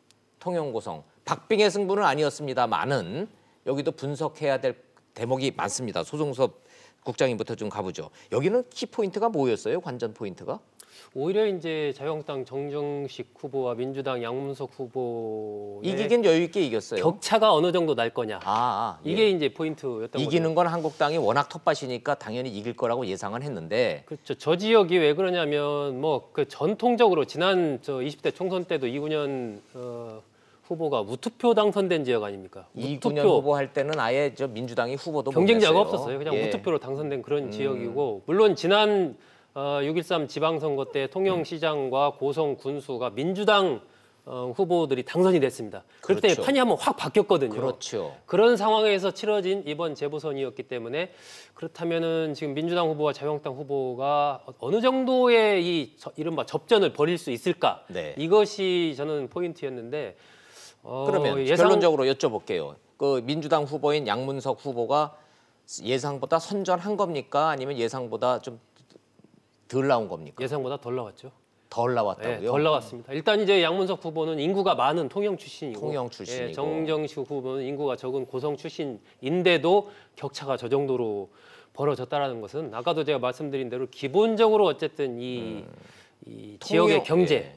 통영고성. 박빙의 승부는 아니었습니다만은 여기도 분석해야 될 대목이 많습니다. 소종섭 국장님부터 좀 가보죠. 여기는 키포인트가 뭐였어요? 관전 포인트가? 오히려 이제 자유한국당 정정식 후보와 민주당 양문석 후보의 이기긴 여유 있게 이겼어요. 격차가 어느 정도 날 거냐. 아, 아, 예. 이게 이제 포인트였던 이기는 거죠. 건 한국당이 워낙 텃밭이니까 당연히 이길 거라고 예상은 했는데 그렇죠. 저 지역이 왜 그러냐면 뭐 그 전통적으로 지난 저 이십 대 총선 때도 이구년 어, 후보가 무투표 당선된 지역 아닙니까? 이구년 후보 할 때는 아예 저 민주당이 후보도 못 경쟁자가 냈어요. 없었어요. 그냥 예. 무투표로 당선된 그런 음. 지역이고 물론 지난 어, 육점일삼 지방선거 때 통영시장과 고성 군수가 민주당 어, 후보들이 당선이 됐습니다. 그렇기 때문에 그렇죠. 판이 한번 확 바뀌었거든요. 그렇죠. 그런 상황에서 치러진 이번 재보선이었기 때문에 그렇다면은 지금 민주당 후보와 자유한국당 후보가 어느 정도의 이 저, 이른바 접전을 벌일 수 있을까? 네. 이것이 저는 포인트였는데 어, 그러면 예상... 결론적으로 여쭤볼게요. 그 민주당 후보인 양문석 후보가 예상보다 선전한 겁니까? 아니면 예상보다 좀 덜 나온 겁니까? 예상보다 덜 나왔죠. 덜 나왔다고요? 네, 덜 나왔습니다. 일단 이제 양문석 후보는 인구가 많은 통영 출신이고, 통영 출신이고. 예, 정정식 후보는 인구가 적은 고성 출신인데도 격차가 저 정도로 벌어졌다라는 것은 아까도 제가 말씀드린 대로 기본적으로 어쨌든 이, 음. 이 지역의 통영, 경제, 예.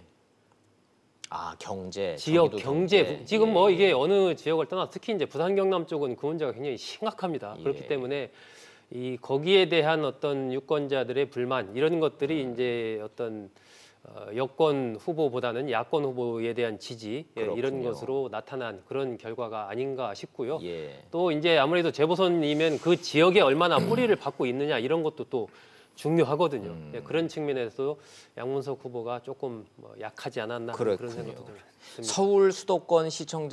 아 경제, 지역 경제, 경제. 지금 예. 뭐 이게 어느 지역을 떠나 특히 이제 부산 경남 쪽은 그 문제가 굉장히 심각합니다. 예. 그렇기 때문에 이 거기에 대한 어떤 유권자들의 불만 이런 것들이 음. 이제 어떤 어, 여권 후보보다는 야권 후보에 대한 지지 예, 이런 것으로 나타난 그런 결과가 아닌가 싶고요. 예. 또 이제 아무래도 재보선이면 그 지역에 얼마나 뿌리를 받고 있느냐 이런 것도 또 중요하거든요. 음. 예, 그런 측면에서 양문석 후보가 조금 뭐 약하지 않았나 그런 생각도 듭니다. 서울 수도권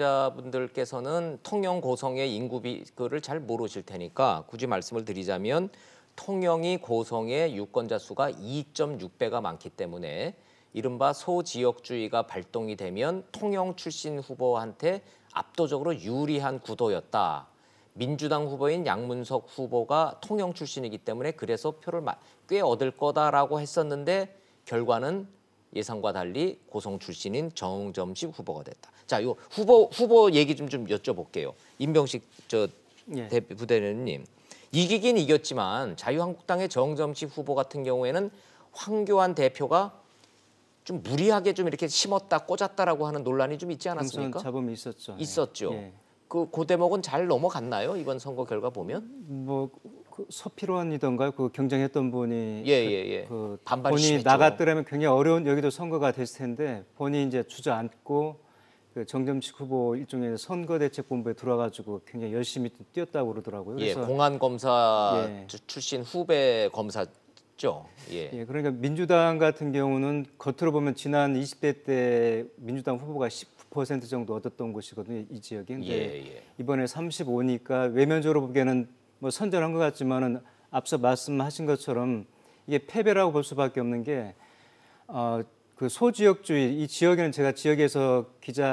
시청자분들께서는 통영 고성의 인구 비율을 잘 모르실 테니까 굳이 말씀을 드리자면 통영이 고성의 유권자 수가 이 점 육 배가 많기 때문에 이른바 소지역주의가 발동이 되면 통영 출신 후보한테 압도적으로 유리한 구도였다. 민주당 후보인 양문석 후보가 통영 출신이기 때문에 그래서 표를 꽤 얻을 거다라고 했었는데 결과는 예상과 달리 고성 출신인 정점식 후보가 됐다. 자, 요 후보 후보 얘기 좀 좀 여쭤볼게요. 임병식 저 예. 대표 부대변인님. 이기긴 이겼지만 자유한국당의 정점식 후보 같은 경우에는 황교안 대표가 좀 무리하게 좀 이렇게 심었다 꽂았다라고 하는 논란이 좀 있지 않았습니까? 잡음이 있었죠. 있었죠. 예. 그, 그 대목은 잘 넘어갔나요? 이번 선거 결과 보면? 뭐 그 서필원이던가요? 그 경쟁했던 분이 예, 예, 예. 그 반발이 본인이 심했죠. 나갔더라면 굉장히 어려운 여기도 선거가 됐을 텐데 본인이 이제 주저앉고 그 정점식 후보 일종의 선거대책본부에 들어와가지고 굉장히 열심히 뛰었다고 그러더라고요. 예, 그래서 공안 검사 예. 출신 후배 검사죠. 예. 예, 그러니까 민주당 같은 경우는 겉으로 보면 지난 이십 대 때 민주당 후보가 십구 퍼센트 정도 얻었던 곳이거든요, 이 지역이. 근데 예, 예. 이번에 삼십오니까 외면적으로 보기에는 뭐 선전한 것 같지만은 앞서 말씀하신 것처럼 이게 패배라고 볼 수밖에 없는 게 어, 그 소지역주의 이 지역에는 제가 지역에서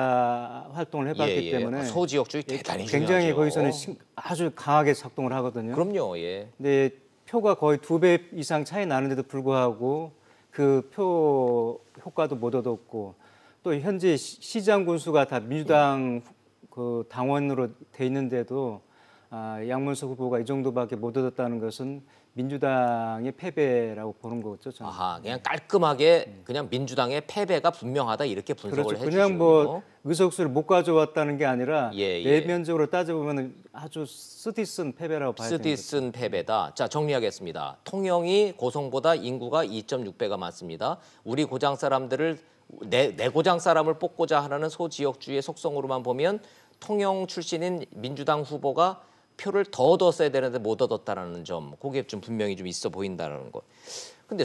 기자 활동을 해봤기 예, 예. 때문에 소지역주의 대단히 굉장히 중요하죠. 거기서는 심, 아주 강하게 작동을 하거든요. 그럼요. 예. 근데 표가 거의 두 배 이상 차이 나는데도 불구하고 그 표 효과도 못 얻었고 또 현재 시장 군수가 다 민주당 그 당원으로 돼 있는데도 아, 양문석 후보가 이 정도밖에 못 얻었다는 것은 민주당의 패배라고 보는 거죠. 저는. 아하, 그냥 깔끔하게 그냥 민주당의 패배가 분명하다 이렇게 분석을 그렇죠. 해주시군요. 그냥 뭐 의석수를 못 가져왔다는 게 아니라 예, 예. 내면적으로 따져보면 아주 쓰디쓴 패배라고 봐야 됩니다. 쓰디쓴 패배다. 자, 정리하겠습니다. 통영이 고성보다 인구가 이 점 육 배가 많습니다. 우리 고장 사람들을 내, 내 고장 사람을 뽑고자 하는 소지역주의 속성으로만 보면 통영 출신인 민주당 후보가 표를 더 얻었어야 되는데 못 얻었다라는 점, 그게 좀 분명히 좀 있어 보인다는 거. 근데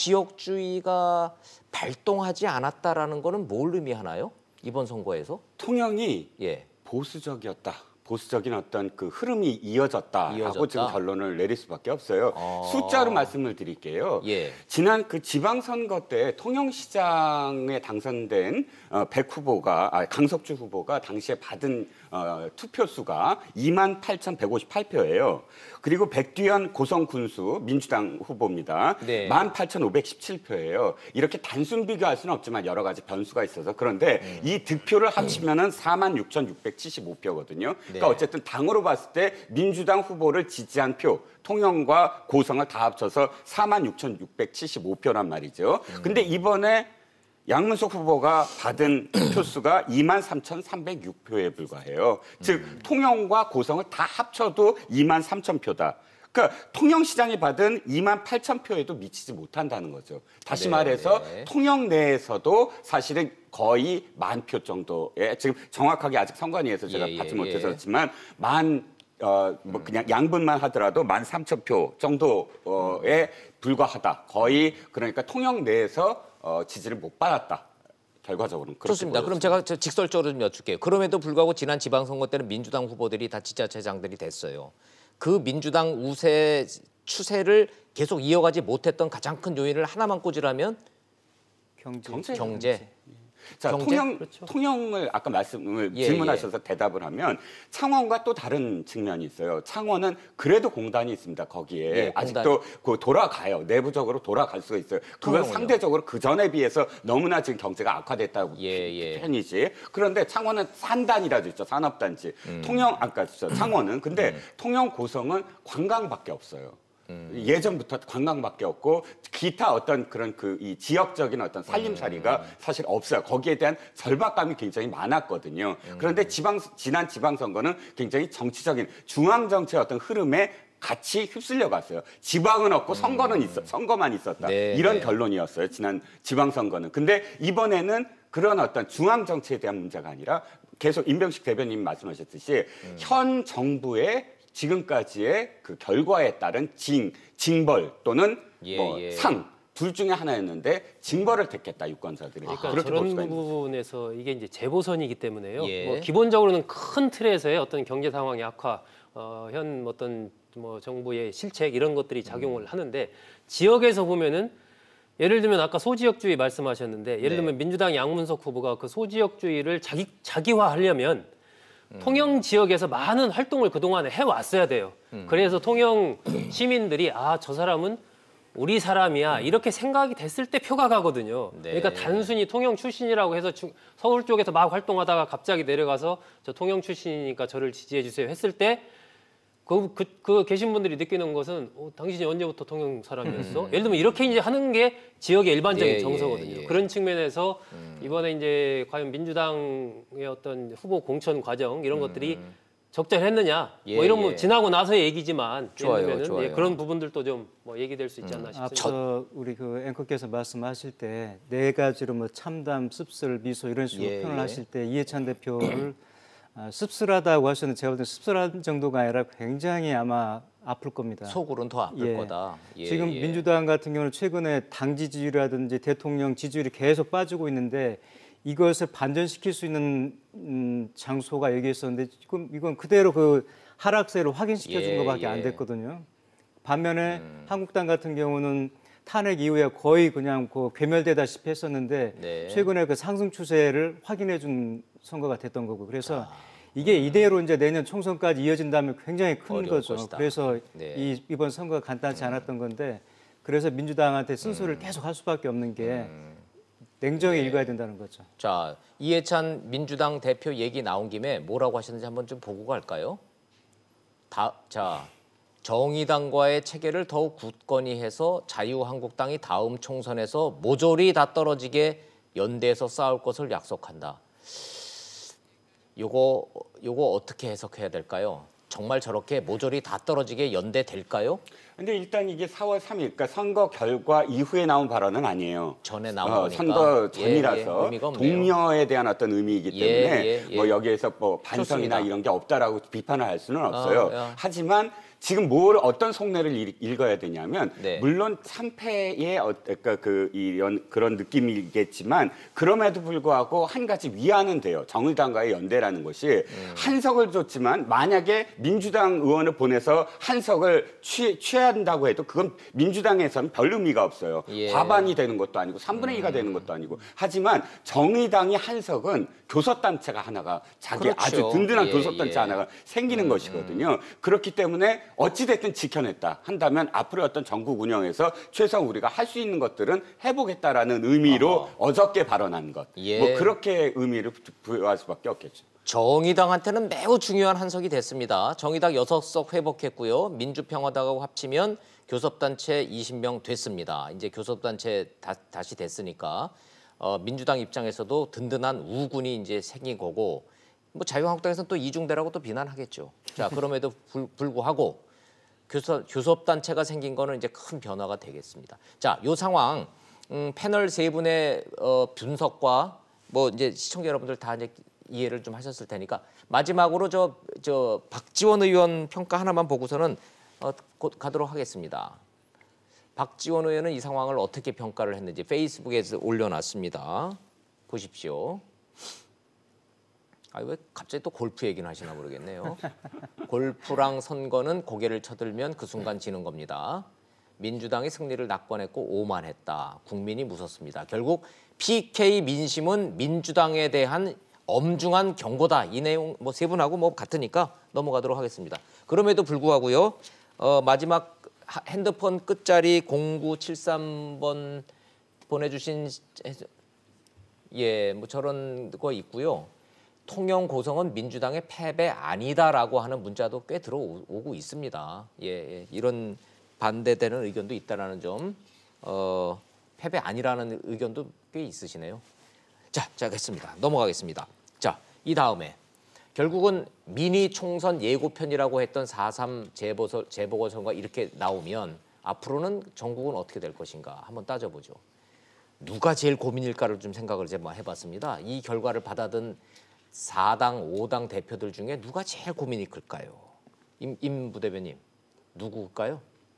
소지역주의가 발동하지 않았다라는 거는 뭘 의미하나요? 이번 선거에서? 통영이 예. 보수적이었다. 보수적인 어떤 그 흐름이 이어졌다 이어졌다. 하고 지금 결론을 내릴 수밖에 없어요. 어. 숫자로 말씀을 드릴게요. 예. 지난 그 지방선거 때 통영시장에 당선된 어, 백 후보가, 아, 강석주 후보가 당시에 받은 어, 투표수가 이만 팔천백오십팔 표예요. 그리고 백두현 고성군수 민주당 후보입니다. 네. 만 팔천오백십칠 표예요. 이렇게 단순 비교할 수는 없지만 여러 가지 변수가 있어서 그런데 음. 이 득표를 합치면은 사만 육천육백칠십오 표거든요. 그러니까 네. 어쨌든 당으로 봤을 때 민주당 후보를 지지한 표, 통영과 고성을 다 합쳐서 사만 육천육백칠십오 표란 말이죠. 음. 근데 이번에 양문석 후보가 받은 표수가 이만 삼천삼백육 표에 불과해요. 즉 음. 통영과 고성을 다 합쳐도 이만 삼천 표다. 그러니까 통영시장이 받은 이만 팔천 표에도 미치지 못한다는 거죠. 다시 네, 말해서 네. 통영 내에서도 사실은 거의 만 표 정도의 지금 정확하게 아직 선관위에서 제가 예, 받지 예, 못해서 예. 그렇지만 만 어, 뭐 그냥 양분만 하더라도 만 삼천 표 정도에 불과하다. 거의 그러니까 통영 내에서 어, 지지를 못 받았다. 결과적으로는 그렇게 좋습니다. 그럼 보여졌습니다. 제가 저 직설적으로 좀 여쭙게요. 그럼에도 불구하고 지난 지방선거 때는 민주당 후보들이 다 지자체장들이 됐어요. 그 민주당 우세 추세를 계속 이어가지 못했던 가장 큰 요인을 하나만 꽂으라면 경제. 경제. 경제. 자, 경제? 통영, 그렇죠. 통영을 아까 말씀을 예, 질문하셔서 대답을 하면 창원과 또 다른 측면이 있어요. 창원은 그래도 공단이 있습니다. 거기에 예, 공단. 아직도 그 돌아가요. 내부적으로 돌아갈 수가 있어요. 그건 통영은요? 상대적으로 그 전에 비해서 너무나 지금 경제가 악화됐다고 예, 예. 편이지. 그런데 창원은 산단이라도 있죠. 산업단지. 음. 통영 아까 저 창원은 근데 통영 고성은 관광밖에 없어요. 음. 예전부터 관광밖에 없고 기타 어떤 그런 그 이 지역적인 어떤 살림살이가 음. 사실 없어요. 거기에 대한 절박감이 굉장히 많았거든요. 음. 그런데 지방 지난 지방선거는 굉장히 정치적인 중앙 정치의 어떤 흐름에 같이 휩쓸려 갔어요. 지방은 없고 선거는 있어 선거만 있었다. 음. 네, 이런 네. 결론이었어요. 지난 지방선거는. 근데 이번에는 그런 어떤 중앙 정치에 대한 문제가 아니라 계속 임병식 대변인 말씀하셨듯이 음. 현 정부의 지금까지의 그 결과에 따른 징, 징벌 또는 예, 뭐 예. 상 둘 중에 하나였는데 징벌을 택했다 유권자들이. 그러니까 그렇게 볼 저런 수가 있는 거죠. 부분에서 이게 이제 재보선이기 때문에요. 예. 뭐 기본적으로는 큰 틀에서의 어떤 경제 상황의 악화, 어, 현 어떤 뭐 정부의 실책 이런 것들이 작용을 음. 하는데 지역에서 보면은 예를 들면 아까 소지역주의 말씀하셨는데 예를 네. 들면 민주당 양문석 후보가 그 소지역주의를 자기 자기화하려면 음. 통영 지역에서 많은 활동을 그동안에 해왔어야 돼요. 음. 그래서 통영 시민들이 아, 저 사람은 우리 사람이야 이렇게 생각이 됐을 때 표가 가거든요. 네. 그러니까 단순히 통영 출신이라고 해서 주, 서울 쪽에서 막 활동하다가 갑자기 내려가서 저 통영 출신이니까 저를 지지해 주세요 했을 때 그, 그, 그 계신 분들이 느끼는 것은 어, 당신이 언제부터 통영 사람이었어? 예를 들면 이렇게 이제 하는 게 지역의 일반적인 예, 정서거든요. 예, 예. 그런 측면에서 음. 이번에 이제 과연 민주당의 어떤 후보 공천 과정 이런 것들이 음. 적절했느냐? 예, 뭐 이런 예. 뭐 지나고 나서의 얘기지만 좋아요, 예를 들면은 좋아요. 예, 그런 부분들도 좀 뭐 얘기될 수 있지 않나 싶습니다. 앞서 우리 그 앵커께서 말씀하실 때 네 가지로 뭐 참담, 씁쓸, 미소 이런 식으로 예, 표현을 예. 하실 때 이해찬 대표를 아, 씁쓸하다고 하셨는데 제가 볼 때 씁쓸한 정도가 아니라 굉장히 아마 아플 겁니다. 속으로는 더 아플 예. 거다. 예, 지금 예. 민주당 같은 경우는 최근에 당 지지율이라든지 대통령 지지율이 계속 빠지고 있는데 이것을 반전시킬 수 있는 음, 장소가 여기 있었는데 지금 이건 그대로 그 하락세를 확인시켜 준 예, 것밖에 예. 안 됐거든요. 반면에 음. 한국당 같은 경우는 탄핵 이후에 거의 그냥 그 괴멸되다시피 했었는데 네. 최근에 그 상승 추세를 확인해 준 선거가 됐던 거고 그래서 아. 이게 이대로 이제 내년 총선까지 이어진다면 굉장히 큰 어려울 거죠. 것이다. 그래서 네. 이 이번 선거가 간단치 않았던 건데 그래서 민주당한테 쓴소리를 계속 할 수밖에 없는 게 음. 냉정히 네. 읽어야 된다는 거죠. 자, 이해찬 민주당 대표 얘기 나온 김에 뭐라고 하셨는지 한번 좀 보고 갈까요? 다, 자, 정의당과의 체계를 더욱 굳건히 해서 자유한국당이 다음 총선에서 모조리 다 떨어지게 연대해서 싸울 것을 약속한다. 요거 요거 어떻게 해석해야 될까요? 정말 저렇게 모조리 다 떨어지게 연대될까요? 근데 일단 이게 사월 삼일, 그러니까 선거 결과 이후에 나온 발언은 아니에요. 전에 나온 어, 거니까. 선거 예, 전이라서 예, 의미가 없네요. 동료에 대한 어떤 의미이기 예, 때문에 예, 예. 뭐 여기에서 뭐 반성이나 좋습니다. 이런 게 없다라고 비판을 할 수는 없어요. 아, 야. 하지만 지금 뭘 어떤 속내를 읽- 읽어야 되냐면 네. 물론 참패의 어, 그러니까 그 이런 그런 느낌이겠지만 그럼에도 불구하고 한 가지 위안은 돼요. 정의당과의 연대라는 것이 음. 한석을 줬지만 만약에 민주당 의원을 보내서 한석을 취, 취한다고 해도 그건 민주당에서는 별 의미가 없어요. 예. 과반이 되는 것도 아니고 삼분의 이가 되는 것도 아니고 하지만 정의당이 한석은 교섭단체가 하나가 자기 그렇죠. 아주 든든한 예, 교섭단체 예. 하나가 생기는 것이거든요. 그렇기 때문에 어찌됐든 지켜냈다 한다면 앞으로 어떤 전국 운영에서 최소한 우리가 할 수 있는 것들은 해보겠다라는 의미로 어허. 어저께 발언한 것. 예. 뭐 그렇게 의미를 부여할 수밖에 없겠죠. 정의당한테는 매우 중요한 한석이 됐습니다. 정의당 여섯 석 회복했고요. 민주평화당하고 합치면 교섭단체 이십 명 됐습니다. 이제 교섭단체 다, 다시 됐으니까 어, 민주당 입장에서도 든든한 우군이 이제 생긴 거고 뭐 자유한국당에서는 또 이중대라고 또 비난하겠죠. 자, 그럼에도 불, 불구하고 교섭, 교섭단체가 생긴 거는 이제 큰 변화가 되겠습니다. 자, 요 상황 음, 패널 세 분의 어, 분석과 뭐 이제 시청자 여러분들 다 이제 이해를 좀 하셨을 테니까 마지막으로 저, 저 박지원 의원 평가 하나만 보고서는 어, 곧 가도록 하겠습니다. 박지원 의원은 이 상황을 어떻게 평가를 했는지 페이스북에 올려놨습니다. 보십시오. 아, 왜 갑자기 또 골프 얘기는 하시나 모르겠네요. 골프랑 선거는 고개를 쳐들면 그 순간 지는 겁니다. 민주당이 승리를 낙관했고 오만했다. 국민이 무섭습니다. 결국 피케이 민심은 민주당에 대한 엄중한 경고다. 이 내용 뭐 세 분하고 뭐 같으니까 넘어가도록 하겠습니다. 그럼에도 불구하고요. 어, 마지막 핸드폰 끝자리 공구칠삼 번 보내주신 예, 뭐 저런 거 있고요. 통영 고성은 민주당의 패배 아니다라고 하는 문자도 꽤 들어오고 있습니다. 예, 예. 이런 반대되는 의견도 있다라는 점, 어, 패배 아니라는 의견도 꽤 있으시네요. 자, 자, 됐습니다. 넘어가겠습니다. 자, 이 다음에 결국은 미니 총선 예고편이라고 했던 사 삼 재보선, 재보궐선거가 이렇게 나오면 앞으로는 전국은 어떻게 될 것인가 한번 따져보죠. 누가 제일 고민일까를 좀 생각을 제가 해봤습니다. 이 결과를 받아든 사 당, 오 당 대표들 중에 누가 제일 고민이 클까요? 임, 임 부대변인, 누구일까요?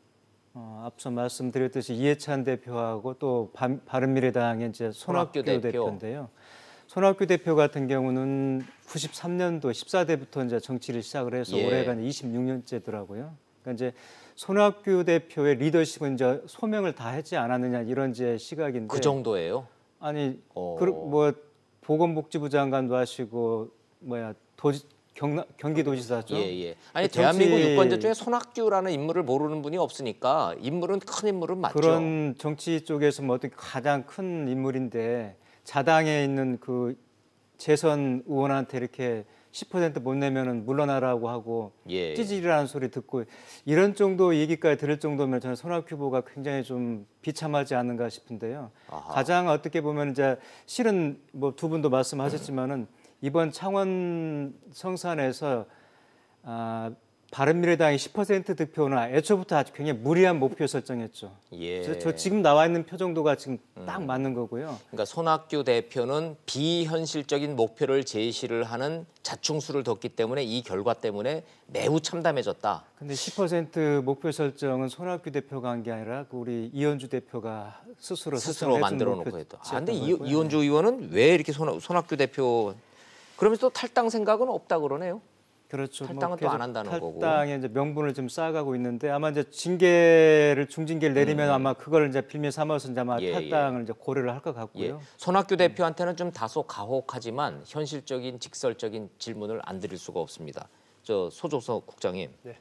어, 앞서 말씀드렸듯이 이해찬 대표하고 또 바, 바른미래당의 이제 손학규, 손학규 대표. 대표인데요. 손학규 대표 같은 경우는 구십삼 년도 십사 대부터 이제 정치를 시작을 해서 예. 올해가 이십육 년째더라고요. 그러니까 이제 손학규 대표의 리더십은 이제 소명을 다 하지 않았느냐 이런 이제 시각인데. 그 정도예요? 아니, 어. 그, 뭐 보건복지부 장관도 하시고 뭐야 도지, 경남, 경기도지사죠. 예, 예. 아니 정치... 대한민국 유권자 중에 손학규라는 인물을 모르는 분이 없으니까 인물은 큰 인물은 맞죠. 그런 정치 쪽에서 뭐 어떤 가장 큰 인물인데 자당에 있는 그 재선 의원한테 이렇게 십 퍼센트 못 내면은 물러나라고 하고 예. 찌질이라는 소리 듣고 이런 정도 얘기까지 들을 정도면 저는 손학규 후보가 굉장히 좀 비참하지 않은가 싶은데요. 아하. 가장 어떻게 보면 이제 실은 뭐 두 분도 말씀하셨지만은 이번 창원 성산에서 아, 바른미래당이 십 퍼센트 득표는 애초부터 아주 굉장히 무리한 목표 설정했죠. 예. 저, 저 지금 나와 있는 표 정도가 지금 딱 음. 맞는 거고요. 그러니까 손학규 대표는 비현실적인 목표를 제시를 하는 자충수를 뒀기 때문에 이 결과 때문에 매우 참담해졌다. 근데 십 퍼센트 목표 설정은 손학규 대표가 한 게 아니라 우리 이현주 대표가 스스로 스스로 만들어 놓고 했다. 아, 근데 이, 이현주 의원은 왜 이렇게 손, 손학규 대표 그러면서 또 탈당 생각은 없다 그러네요. 그렇죠. 탈당은 뭐 또 안 한다는 탈당의 거고. 탈당의 이제 명분을 좀 쌓아가고 있는데 아마 이제 징계를 중징계를 내리면 음. 아마 그걸 이제 빌미 삼아서 이제 아마 예, 탈당을 예. 이제 고려를 할 것 같고요. 예. 손학규 대표한테는 좀 다소 가혹하지만 현실적인 직설적인 질문을 안 드릴 수가 없습니다. 저 소조석 국장님. 네.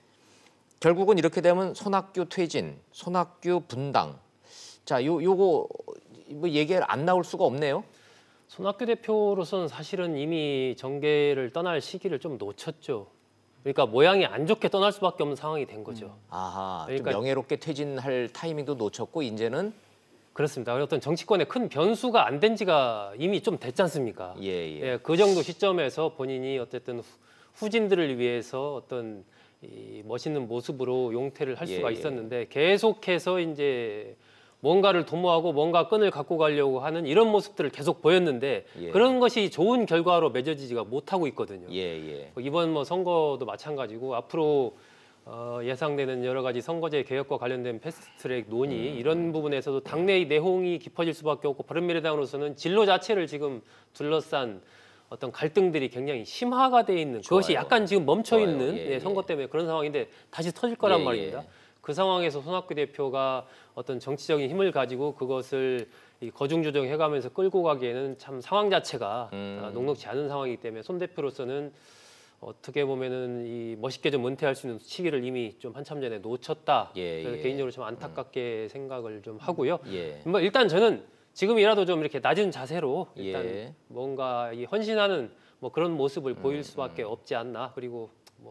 결국은 이렇게 되면 손학규 퇴진, 손학규 분당. 자, 요 요거 뭐 얘기가 안 나올 수가 없네요. 손학규 대표로서는 사실은 이미 정계를 떠날 시기를 좀 놓쳤죠. 그러니까 모양이 안 좋게 떠날 수밖에 없는 상황이 된 거죠. 아하, 그러니까 좀 명예롭게 퇴진할 타이밍도 놓쳤고 이제는 그렇습니다. 어떤 정치권에 큰 변수가 안 된 지가 이미 좀 됐지 않습니까? 예, 예. 예, 그 정도 시점에서 본인이 어쨌든 후, 후진들을 위해서 어떤 이 멋있는 모습으로 용퇴를 할 예, 수가 예. 있었는데 계속해서 이제 뭔가를 도모하고 뭔가 끈을 갖고 가려고 하는 이런 모습들을 계속 보였는데 예. 그런 것이 좋은 결과로 맺어지지가 못하고 있거든요. 예, 예. 이번 뭐 선거도 마찬가지고 앞으로 어, 예상되는 여러 가지 선거제 개혁과 관련된 패스트트랙 논의 음. 이런 부분에서도 당내의 내홍이 깊어질 수밖에 없고 바른미래당으로서는 진로 자체를 지금 둘러싼 어떤 갈등들이 굉장히 심화가 돼 있는 좋아요. 그것이 약간 지금 멈춰 좋아요. 있는 예, 예, 선거 예. 때문에 그런 상황인데 다시 터질 거란 예, 말입니다. 예. 그 상황에서 손학규 대표가 어떤 정치적인 힘을 가지고 그것을 이 거중조정해가면서 끌고 가기에는 참 상황 자체가 음. 아, 녹록지 않은 상황이기 때문에 손 대표로서는 어떻게 보면은 이 멋있게 좀 은퇴할 수 있는 시기를 이미 좀 한참 전에 놓쳤다. 예, 그래서 예. 개인적으로 좀 안타깝게 음. 생각을 좀 하고요. 예. 뭐 일단 저는 지금이라도 좀 이렇게 낮은 자세로 일단 예. 뭔가 이 헌신하는 뭐 그런 모습을 보일 수밖에 없지 않나. 그리고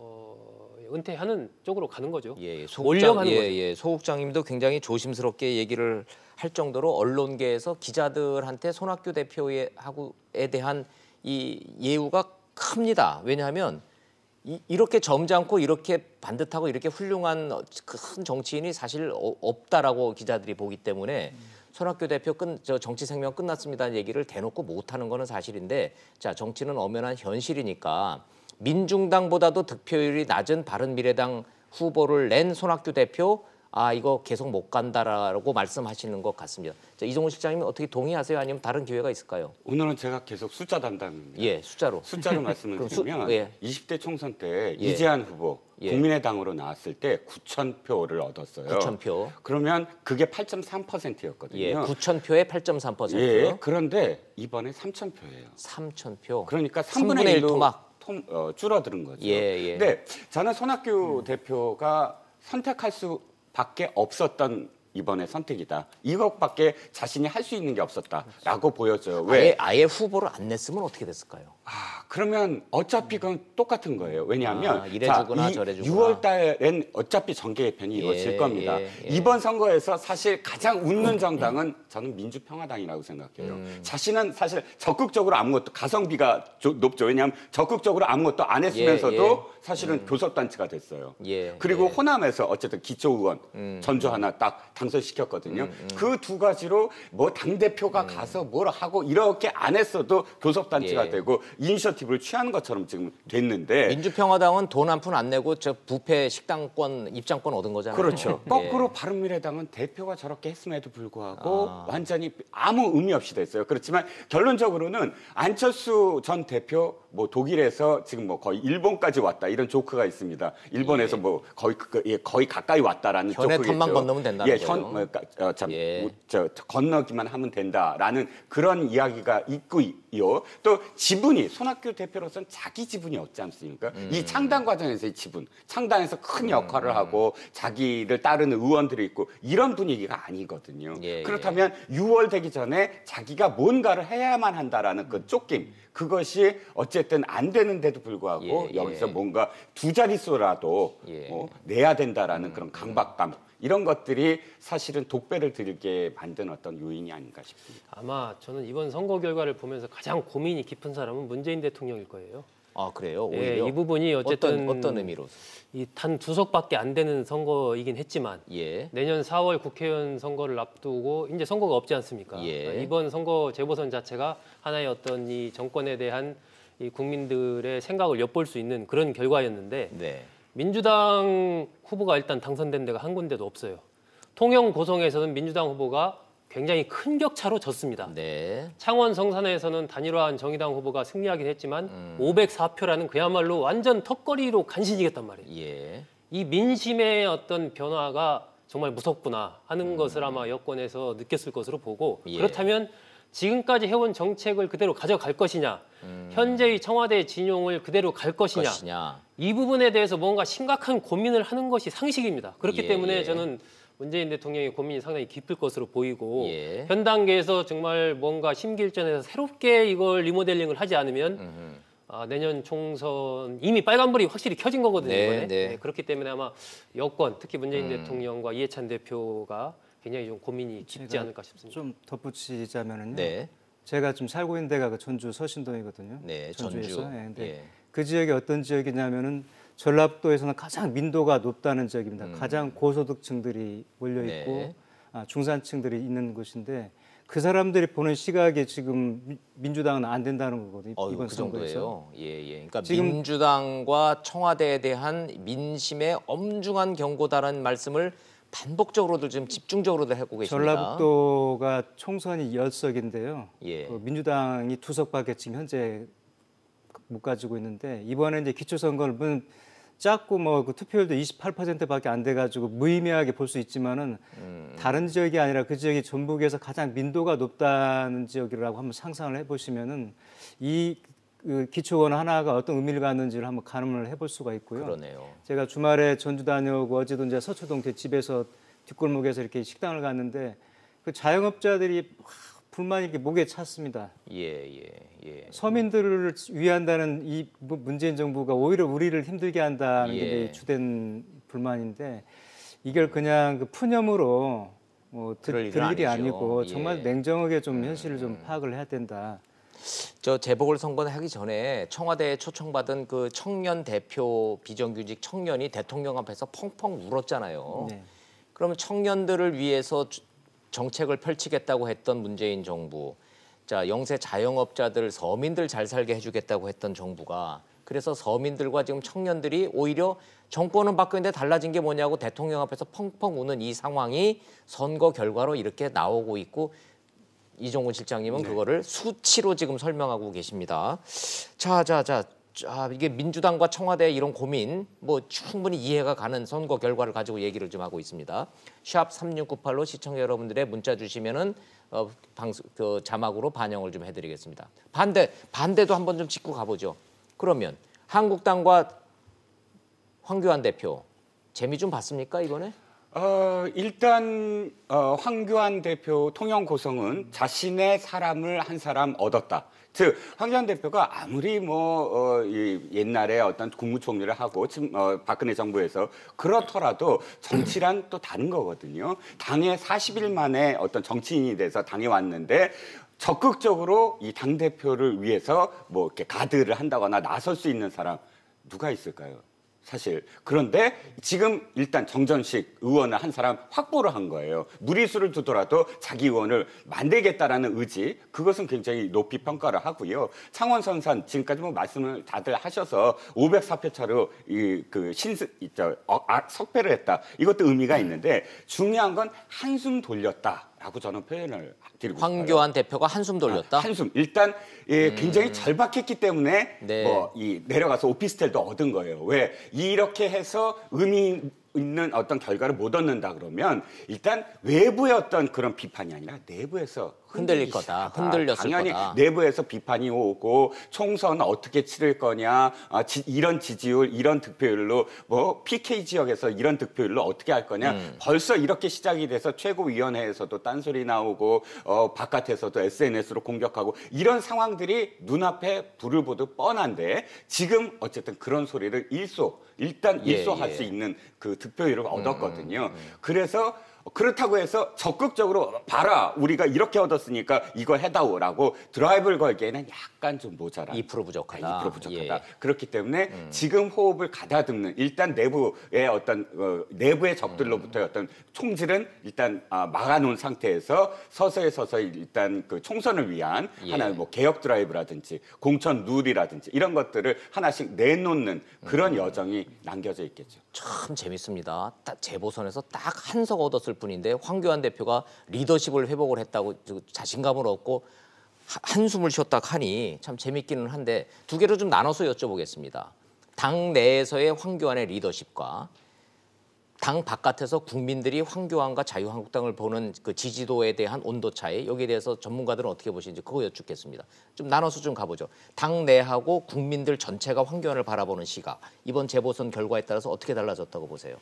뭐 은퇴하는 쪽으로 가는 거죠. 예, 소 몰려가는 국장, 예, 거죠. 예, 소 국장님도 굉장히 조심스럽게 얘기를 할 정도로 언론계에서 기자들한테 손학규 대표에 하고에 대한 이 예우가 큽니다. 왜냐하면 이, 이렇게 점잖고 이렇게 반듯하고 이렇게 훌륭한 큰 정치인이 사실 어, 없다라고 기자들이 보기 때문에 손학규 대표 끝, 저 정치 생명 끝났습니다는 얘기를 대놓고 못하는 거는 사실인데 자 정치는 엄연한 현실이니까 민중당보다도 득표율이 낮은 바른미래당 후보를 낸 손학규 대표 아 이거 계속 못 간다라고 말씀하시는 것 같습니다. 자, 이종훈 실장님 어떻게 동의하세요? 아니면 다른 기회가 있을까요? 오늘은 제가 계속 숫자 담당입니다. 예, 숫자로. 숫자로 말씀을 그럼 수- 드리면 예. 이십 대 총선 때 예. 이재한 후보 예. 국민의당으로 나왔을 때 구천 표를 얻었어요. 구천 표. 그러면 그게 팔 점 삼 퍼센트였거든요. 예, 구천 표에 팔 점 삼 퍼센트. 예, 그런데 이번에 삼천 표예요. 삼천 표. 그러니까 삼분의 삼분의 일 일로 토막. 통, 어, 줄어드는 거죠. 예, 예. 근데 저는 손학규 대표가 선택할 수밖에 없었던 이번에 선택이다. 이것밖에 자신이 할 수 있는 게 없었다라고 보여져요. 왜? 아예, 아예 후보를 안 냈으면 어떻게 됐을까요? 아, 그러면 어차피 그건 똑같은 거예요. 왜냐하면 아, 이래 주거나 저래 주거나. 유월 달엔 어차피 정계 개편이 이루어질 예, 겁니다. 예, 예. 이번 선거에서 사실 가장 웃는 정당은 저는 민주평화당이라고 생각해요. 음. 자신은 사실 적극적으로 아무것도 가성비가 조- 높죠. 왜냐하면 적극적으로 아무것도 안 했으면서도 예, 예. 사실은 교섭단체가 됐어요. 예, 그리고 예. 호남에서 어쨌든 기초의원 음. 전주 하나 딱 당선시켰거든요. 그 두 가지로 뭐 당대표가 가서 뭘 하고 이렇게 안 했어도 교섭단체가 예. 되고 이니셔티브를 취하는 것처럼 지금 됐는데 민주평화당은 돈 한 푼 안 내고 저 부패 식당권 입장권 얻은 거잖아요. 그렇죠. 예. 거꾸로 바른미래당은 대표가 저렇게 했음에도 불구하고 아. 완전히 아무 의미 없이 됐어요. 그렇지만 결론적으로는 안철수 전 대표 뭐 독일에서 지금 뭐 거의 일본까지 왔다 이런 조크가 있습니다. 일본에서 예. 뭐 거의 그- 예, 거의 가까이 왔다라는 현의 조크겠죠. 턴만 건너면 된다는 예, 거예요. 현, 뭐, 까- 어, 참, 예. 뭐, 저, 저 건너기만 하면 된다라는 그런 이야기가 있고요. 또 지분이 손학규 대표로서는 자기 지분이 없지 않습니까? 음. 이 창당 과정에서의 지분, 창당에서 큰 역할을 하고 자기를 따르는 의원들이 있고 이런 분위기가 아니거든요. 예, 그렇다면 유월 되기 전에 자기가 뭔가를 해야만 한다라는 그 쫓김, 그것이 어쨌든 안 되는데도 불구하고 예, 예. 여기서 뭔가 두 자릿수라도 예. 어, 내야 된다라는 그런 강박감, 이런 것들이 사실은 독배를 들게 만든 어떤 요인이 아닌가 싶습니다. 아마 저는 이번 선거 결과를 보면서 가장 고민이 깊은 사람은 문재인 대통령일 거예요. 아 그래요? 예, 오히려 이 부분이 어쨌든 어떤 어떤 의미로? 이 단 두 석밖에 안 되는 선거이긴 했지만 예. 내년 사월 국회의원 선거를 앞두고 이제 선거가 없지 않습니까? 예. 그러니까 이번 선거 재보선 자체가 하나의 어떤 이 정권에 대한 이 국민들의 생각을 엿볼 수 있는 그런 결과였는데 네. 민주당 후보가 일단 당선된 데가 한 군데도 없어요. 통영 고성에서는 민주당 후보가 굉장히 큰 격차로 졌습니다. 네. 창원 성산에서는 단일화한 정의당 후보가 승리하긴 했지만 음. 오백사 표라는 그야말로 완전 턱걸이로 간신이겠단 말이에요. 예. 이 민심의 어떤 변화가 정말 무섭구나 하는 음. 것을 아마 여권에서 느꼈을 것으로 보고 예. 그렇다면 지금까지 해온 정책을 그대로 가져갈 것이냐, 현재의 청와대 진용을 그대로 갈 것이냐, 음. 것이냐. 이 부분에 대해서 뭔가 심각한 고민을 하는 것이 상식입니다. 그렇기 예, 때문에 예. 저는 문재인 대통령의 고민이 상당히 깊을 것으로 보이고 예. 현 단계에서 정말 뭔가 심기일전해서 새롭게 이걸 리모델링을 하지 않으면 음흠. 아, 내년 총선 이미 빨간불이 확실히 켜진 거거든요. 네, 이번에. 네. 네, 그렇기 때문에 아마 여권 특히 문재인 음. 대통령과 이해찬 대표가 굉장히 좀 고민이 깊지 제가 않을까 싶습니다. 좀 덧붙이자면은요. 네. 제가 좀 살고 있는 데가 그 전주 서신동이거든요. 네. 전주에서. 전주. 예, 근데 예. 그 지역이 어떤 지역이냐면은 전라북도에서는 가장 민도가 높다는 지역입니다. 가장 고소득층들이 몰려 있고 음. 네. 아, 중산층들이 있는 곳인데 그 사람들이 보는 시각에 지금 미- 민주당은 안 된다는 거거든요. 어휴, 이번 그 선거에서. 정도예요. 예, 예. 그러니까 지금- 민주당과 청와대에 대한 민심의 엄중한 경고다라는 말씀을 반복적으로도 지금 집중적으로도 하고 계십니다. 전라북도가 총선이 열 석인데요. 예. 그 민주당이 두 석밖에 지금 현재 못 가지고 있는데 이번에 이제 기초선거를 뭐 작고 뭐 그 투표율도 이십팔 퍼센트밖에 안 돼가지고 무의미하게 볼 수 있지만은 음. 다른 지역이 아니라 그 지역이 전북에서 가장 민도가 높다는 지역이라고 한번 상상을 해보시면은 이 그 기초원 하나가 어떤 의미를 갖는지를 한번 가늠을 해볼 수가 있고요. 그러네요. 제가 주말에 전주 다녀오고 어제도 이제 서초동 제 집에서 뒷골목에서 이렇게 식당을 갔는데 그 자영업자들이 막 불만이 이렇게 목에 찼습니다. 예, 예, 예. 서민들을 위한다는 이 문재인 정부가 오히려 우리를 힘들게 한다는 예. 게 이제 주된 불만인데 이걸 그냥 그 푸념으로 뭐 들, 그럴 일은 들 일이 아니죠. 아니고 예. 정말 냉정하게 좀 현실을 좀 파악을 해야 된다. 저 재보궐선거 하기 전에 청와대에 초청받은 그 청년 대표 비정규직 청년이 대통령 앞에서 펑펑 울었잖아요. 네. 그러면 청년들을 위해서 주- 정책을 펼치겠다고 했던 문재인 정부, 자 영세 자영업자들, 서민들 잘 살게 해주겠다고 했던 정부가 그래서 서민들과 지금 청년들이 오히려 정권은 바뀌었는데 달라진 게 뭐냐고 대통령 앞에서 펑펑 우는 이 상황이 선거 결과로 이렇게 나오고 있고 이종훈 실장님은 네. 그거를 수치로 지금 설명하고 계십니다. 자, 자, 자. 자, 이게 민주당과 청와대의 이런 고민 뭐 충분히 이해가 가는 선거 결과를 가지고 얘기를 좀 하고 있습니다. 샵 삼육구팔로 시청자 여러분들의 문자 주시면은 어, 방송 그 자막으로 반영을 좀 해드리겠습니다. 반대 반대도 한번 좀 짚고 가보죠. 그러면 한국당과 황교안 대표 재미 좀 봤습니까 이번에? 어, 일단 어, 황교안 대표 통영 고성은 자신의 사람을 한 사람 얻었다. 즉 황교안 대표가 아무리 뭐 어, 이 옛날에 어떤 국무총리를 하고 지금 어, 박근혜 정부에서 그렇더라도 정치란 또 다른 거거든요. 당에 사십 일 만에 어떤 정치인이 돼서 당에 왔는데 적극적으로 이 당 대표를 위해서 뭐 이렇게 가드를 한다거나 나설 수 있는 사람 누가 있을까요? 사실. 그런데 지금 일단 정전식 의원을 한 사람 확보를 한 거예요. 무리수를 두더라도 자기 의원을 만들겠다라는 의지, 그것은 굉장히 높이 평가를 하고요. 창원 선산 지금까지 뭐 말씀을 다들 하셔서 오백사 표 차로 이 그 신스 저 어, 아, 석패를 했다. 이것도 의미가 있는데 중요한 건 한숨 돌렸다라고 저는 표현을 드리고 싶어요. 황교안 대표가 한숨 돌렸다. 아, 한숨. 일단 예, 굉장히 음. 절박했기 때문에 네. 뭐 이 내려가서 오피스텔도 얻은 거예요. 왜 이렇게 해서 의미 있는 어떤 결과를 못 얻는다 그러면 일단 외부의 어떤 그런 비판이 아니라 내부에서 흔들릴 거다. 흔들렸을 당연히 거다. 내부에서 비판이 오고 총선 어떻게 치를 거냐, 아, 지, 이런 지지율, 이런 득표율로 뭐 피케이 지역에서 이런 득표율로 어떻게 할 거냐. 음. 벌써 이렇게 시작이 돼서 최고위원회에서도 딴소리 나오고 어, 바깥에서도 에스엔에스로 공격하고 이런 상황들이 눈앞에 불을 보듯 뻔한데 지금 어쨌든 그런 소리를 일소 일단 예, 일소할 예. 수 있는 그 득표율을 얻었거든요. 음, 음. 그래서 그렇다고 해서 적극적으로 봐라 우리가 이렇게 얻었으니까 이거 해다오라고 드라이브를 걸기에는 약간 좀 모자라. 이 퍼센트 부족하다. 이 퍼센트 부족하다. 예. 그렇기 때문에 음. 지금 호흡을 가다듬는 일단 내부의 어떤 어, 내부의 적들로부터의 어떤 총질은 일단 아, 막아놓은 상태에서 서서히 서서히 일단 그 총선을 위한 예. 하나의 뭐 개혁 드라이브라든지 공천 룰이라든지 이런 것들을 하나씩 내놓는 그런 음. 여정이 남겨져 있겠죠. 참 재밌습니다. 딱 재보선에서 딱 한석 얻었을 뿐인데 황교안 대표가 리더십을 회복을 했다고 자신감을 얻고 하- 한숨을 쉬었다 하니 참 재밌기는 한데 두 개로 좀 나눠서 여쭤보겠습니다. 당 내에서의 황교안의 리더십과 당 바깥에서 국민들이 황교안과 자유한국당을 보는 그 지지도에 대한 온도 차이, 여기에 대해서 전문가들은 어떻게 보시는지 그거 여쭙겠습니다. 좀 나눠서 좀 가보죠. 당 내하고 국민들 전체가 황교안을 바라보는 시각, 이번 재보선 결과에 따라서 어떻게 달라졌다고 보세요?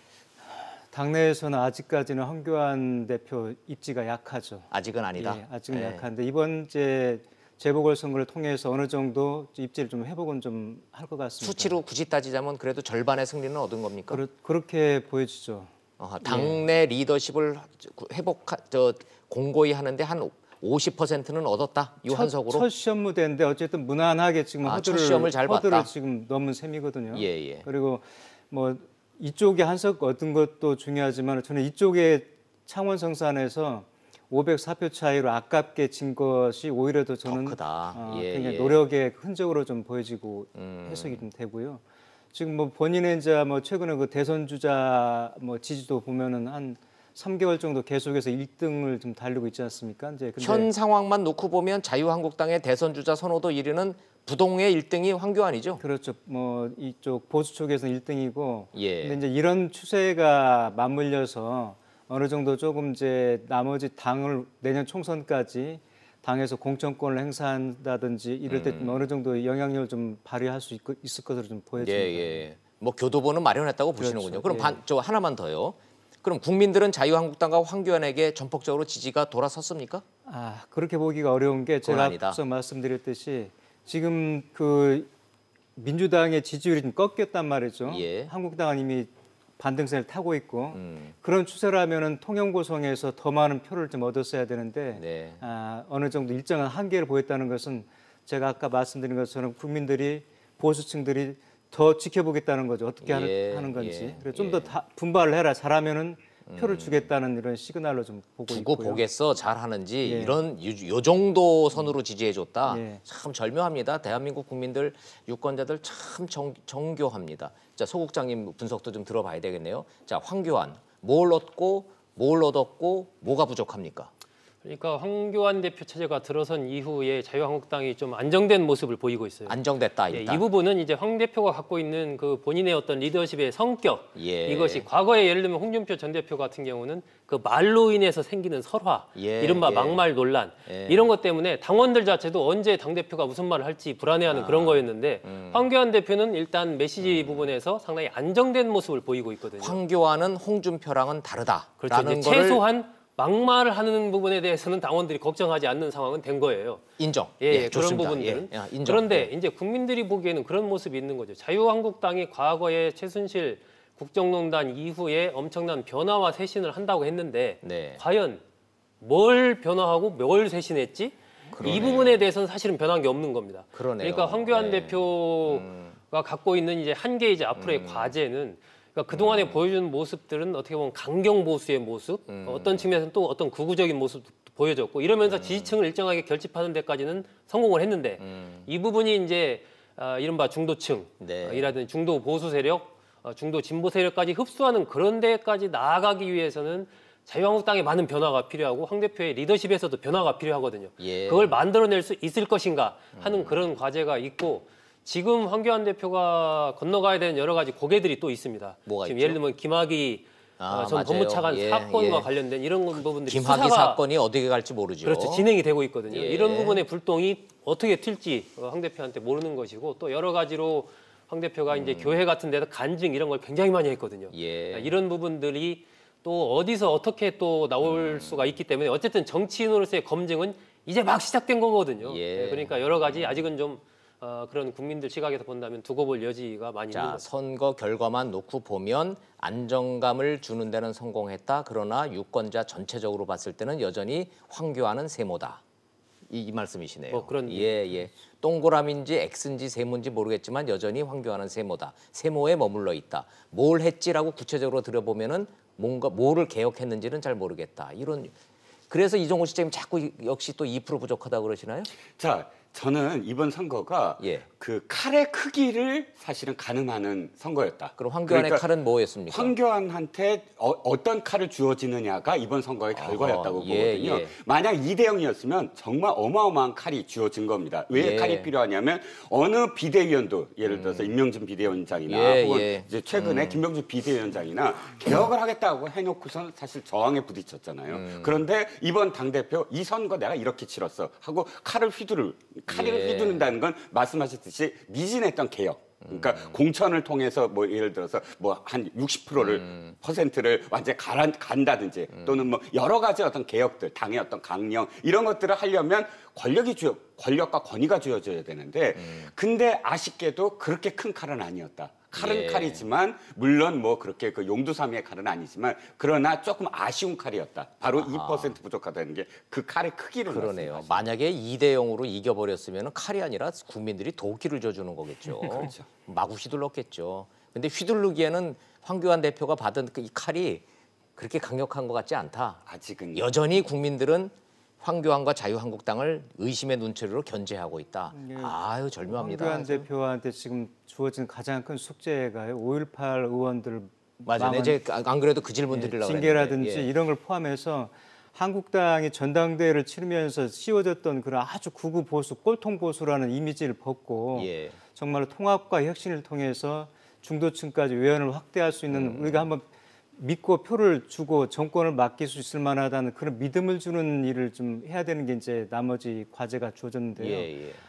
당내에서는 아직까지는 황교안 대표 입지가 약하죠. 아직은 아니다. 예, 아직은 예. 약한데 이번 이제 재보궐선거를 통해서 어느 정도 입지를 좀 회복은 좀 할 것 같습니다. 수치로 굳이 따지자면 그래도 절반의 승리는 얻은 겁니까? 그렇, 그렇게 보여지죠. 어, 당내 리더십을 회복, 저 공고히 하는데 한 오십 퍼센트는 얻었다. 이 첫, 한석으로. 첫 시험 무대인데 어쨌든 무난하게 지금 아, 첫 허들을, 시험을 잘 허들을 봤다. 지금 넘은 셈이거든요. 예, 예. 그리고 뭐 이쪽에 한석 얻은 것도 중요하지만 저는 이쪽에 창원 성산에서 오백사 표 차이로 아깝게 진 것이 오히려 더 저는 더 크다. 어, 예, 굉장히 예. 노력의 흔적으로 좀 보여지고 음. 해석이 좀 되고요. 지금 뭐 본인의 이제 뭐 최근에 그 대선 주자 뭐 지지도 보면은 한 삼 개월 정도 계속해서 일 등을 좀 달리고 있지 않습니까? 이제 근데 현 상황만 놓고 보면 자유한국당의 대선 주자 선호도 일 위는 부동의 일 등이 황교안이죠. 그렇죠. 뭐 이쪽 보수 쪽에서는 일 등이고 예. 근데 이제 이런 추세가 맞물려서 어느 정도 조금 이제 나머지 당을 내년 총선까지 당에서 공천권을 행사한다든지 이럴 때 좀 어느 정도 영향력을 좀 발휘할 수 있, 있을 것으로 좀 예, 보여집니다. 예. 뭐 교도보는 마련했다고 보시는군요. 그렇죠. 그럼 예. 반, 저 하나만 더요. 그럼 국민들은 자유한국당과 황교안에게 전폭적으로 지지가 돌아섰습니까? 아 그렇게 보기가 어려운 게 그건 제가 아니다. 앞서 말씀드렸듯이 지금 그 민주당의 지지율이 좀 꺾였단 말이죠. 예. 한국당은 이미 반등세를 타고 있고 음. 그런 추세라면은 통영고성에서 더 많은 표를 좀 얻었어야 되는데 네. 아, 어느 정도 일정한 한계를 보였다는 것은 제가 아까 말씀드린 것처럼 국민들이 보수층들이 더 지켜보겠다는 거죠. 어떻게 예, 하는, 하는 건지. 예, 그래서 좀 예. 더 분발을 해라. 잘하면은 표를 주겠다는 이런 시그널로 좀 보고 두고 있고요. 보겠어 잘하는지 예. 이런 요, 요 정도 선으로 지지해줬다. 예. 참 절묘합니다. 대한민국 국민들 유권자들 참 정, 정교합니다. 자, 소국장님 분석도 좀 들어봐야 되겠네요. 자, 황교안 뭘 얻고 뭘 얻었고 뭐가 부족합니까? 그러니까 황교안 대표 체제가 들어선 이후에 자유한국당이 좀 안정된 모습을 보이고 있어요. 안정됐다 예, 일단. 이 부분은 이제 황 대표가 갖고 있는 그 본인의 어떤 리더십의 성격 예. 이것이 과거에 예를 들면 홍준표 전 대표 같은 경우는 그 말로 인해서 생기는 설화, 예, 이른바 예. 막말 논란 예. 이런 것 때문에 당원들 자체도 언제 당 대표가 무슨 말을 할지 불안해하는 아, 그런 거였는데 음. 황교안 대표는 일단 메시지 부분에서 상당히 안정된 모습을 보이고 있거든요. 황교안은 홍준표랑은 다르다. 그렇죠. 라는 이제 거를 최소한 막말을 하는 부분에 대해서는 당원들이 걱정하지 않는 상황은 된 거예요. 인정. 예, 예, 그런 좋습니다. 부분들은. 예, 야, 인정. 그런데 예. 이제 국민들이 보기에는 그런 모습이 있는 거죠. 자유한국당이 과거에 최순실 국정농단 이후에 엄청난 변화와 쇄신을 한다고 했는데 네. 과연 뭘 변화하고 뭘 쇄신했지? 그러네요. 이 부분에 대해서는 사실은 변한 게 없는 겁니다. 그러네요. 그러니까 황교안 네. 대표가 갖고 있는 이제 한계 이제 앞으로의 음. 과제는 그러니까 그동안에 음. 보여준 모습들은 어떻게 보면 강경 보수의 모습, 음. 어떤 측면에서는 또 어떤 극우적인 모습도 보여줬고 이러면서 음. 지지층을 일정하게 결집하는 데까지는 성공을 했는데 음. 이 부분이 이제 아, 이른바 중도층, 네. 어, 이라든지 중도 보수 세력, 어, 중도 진보 세력까지 흡수하는 그런 데까지 나아가기 위해서는 자유한국당에 많은 변화가 필요하고 황 대표의 리더십에서도 변화가 필요하거든요. 예. 그걸 만들어낼 수 있을 것인가 하는 그런 과제가 있고 지금 황교안 대표가 건너가야 되는 여러 가지 고개들이 또 있습니다. 뭐가 지금 있죠? 예를 들면 김학의 아, 어, 전 맞아요. 법무차관 예, 사건과 예. 관련된 이런 부분들이 김학의 수사가 사건이 어디에 갈지 모르죠. 그렇죠. 진행이 되고 있거든요. 예. 이런 부분의 불똥이 어떻게 튈지 어, 황 대표한테 모르는 것이고 또 여러 가지로 황 대표가 이제 교회 같은 데서 간증 이런 걸 굉장히 많이 했거든요. 음. 예. 이런 부분들이 또 어디서 어떻게 또 나올 음. 수가 있기 때문에 어쨌든 정치인으로서의 검증은 이제 막 시작된 거거든요. 예. 예, 그러니까 여러 가지 아직은 좀 어, 그런 국민들 시각에서 본다면 두고 볼 여지가 많이 있는 자, 거죠. 선거 결과만 놓고 보면 안정감을 주는 데는 성공했다. 그러나 유권자 전체적으로 봤을 때는 여전히 황교안은 세모다. 이, 이 말씀이시네요. 뭐 그런 예, 예. 동그라미인지 X인지 세모인지 모르겠지만 여전히 황교안은 세모다. 세모에 머물러 있다. 뭘 했지라고 구체적으로 들어보면은 뭔가 뭐를 개혁했는지는 잘 모르겠다. 이런 그래서 이종호 시장님 자꾸 이- 역시 또 이 퍼센트 부족하다고 그러시나요? 자, 저는 이번 선거가 예. 그 칼의 크기를 사실은 가늠하는 선거였다. 그럼 황교안의 그러니까 칼은 뭐였습니까? 황교안한테 어, 떤 칼을 주어지느냐가 이번 선거의 결과였다고 예, 보거든요. 예. 만약 이 대 영이었으면 정말 어마어마한 칼이 주어진 겁니다. 왜 예. 칼이 필요하냐면 어느 비대위원도 예를 들어서 임명진 비대위원장이나 예, 혹은 예. 이제 최근에 김병주 비대위원장이나 개혁을 하겠다고 해놓고선 사실 저항에 부딪혔잖아요. 음. 그런데 이번 당대표 이 선거 내가 이렇게 치렀어 하고 칼을 휘두를 칼을 예. 휘두른다는 건 말씀하셨듯이 미진했던 개혁. 그러니까 음. 공천을 통해서 뭐 예를 들어서 뭐 한 육십 퍼센트를 음. 퍼센트를 완전히 가란, 간다든지 또는 뭐 여러 가지 어떤 개혁들 당의 어떤 강령 이런 것들을 하려면 권력이 주어 권력과 권위가 주어져야 되는데 음. 근데 아쉽게도 그렇게 큰 칼은 아니었다. 칼은 예. 칼이지만 물론 뭐 그렇게 그 용두사미의 칼은 아니지만 그러나 조금 아쉬운 칼이었다. 바로 이 퍼센트 부족하다는 게 그 칼의 크기를 그러네요. 말씀하시죠. 만약에 이 대 영으로 이겨버렸으면 칼이 아니라 국민들이 도끼를 져주는 거겠죠. 그렇죠. 마구 휘둘렀겠죠. 근데 휘두르기에는 황교안 대표가 받은 그 이 칼이 그렇게 강력한 것 같지 않다. 아직은 여전히 국민들은 황교안과 자유한국당을 의심의 눈초리로 견제하고 있다. 예. 아유 절묘합니다. 황교안 대표한테 지금 주어진 가장 큰 숙제가 오일팔 의원들 맞아요. 망한 이제 안 그래도 그 질문 드리려고 징계라든지 했는데. 예. 이런 걸 포함해서 한국당이 전당대회를 치르면서 씌워졌던 그런 아주 극우 보수, 꼴통 보수라는 이미지를 벗고 예. 정말로 통합과 혁신을 통해서 중도층까지 외연을 확대할 수 있는 음. 우리가 한번 믿고 표를 주고 정권을 맡길 수 있을 만하다는 그런 믿음을 주는 일을 좀 해야 되는 게 이제 나머지 과제가 주어졌는데요. 예, 예.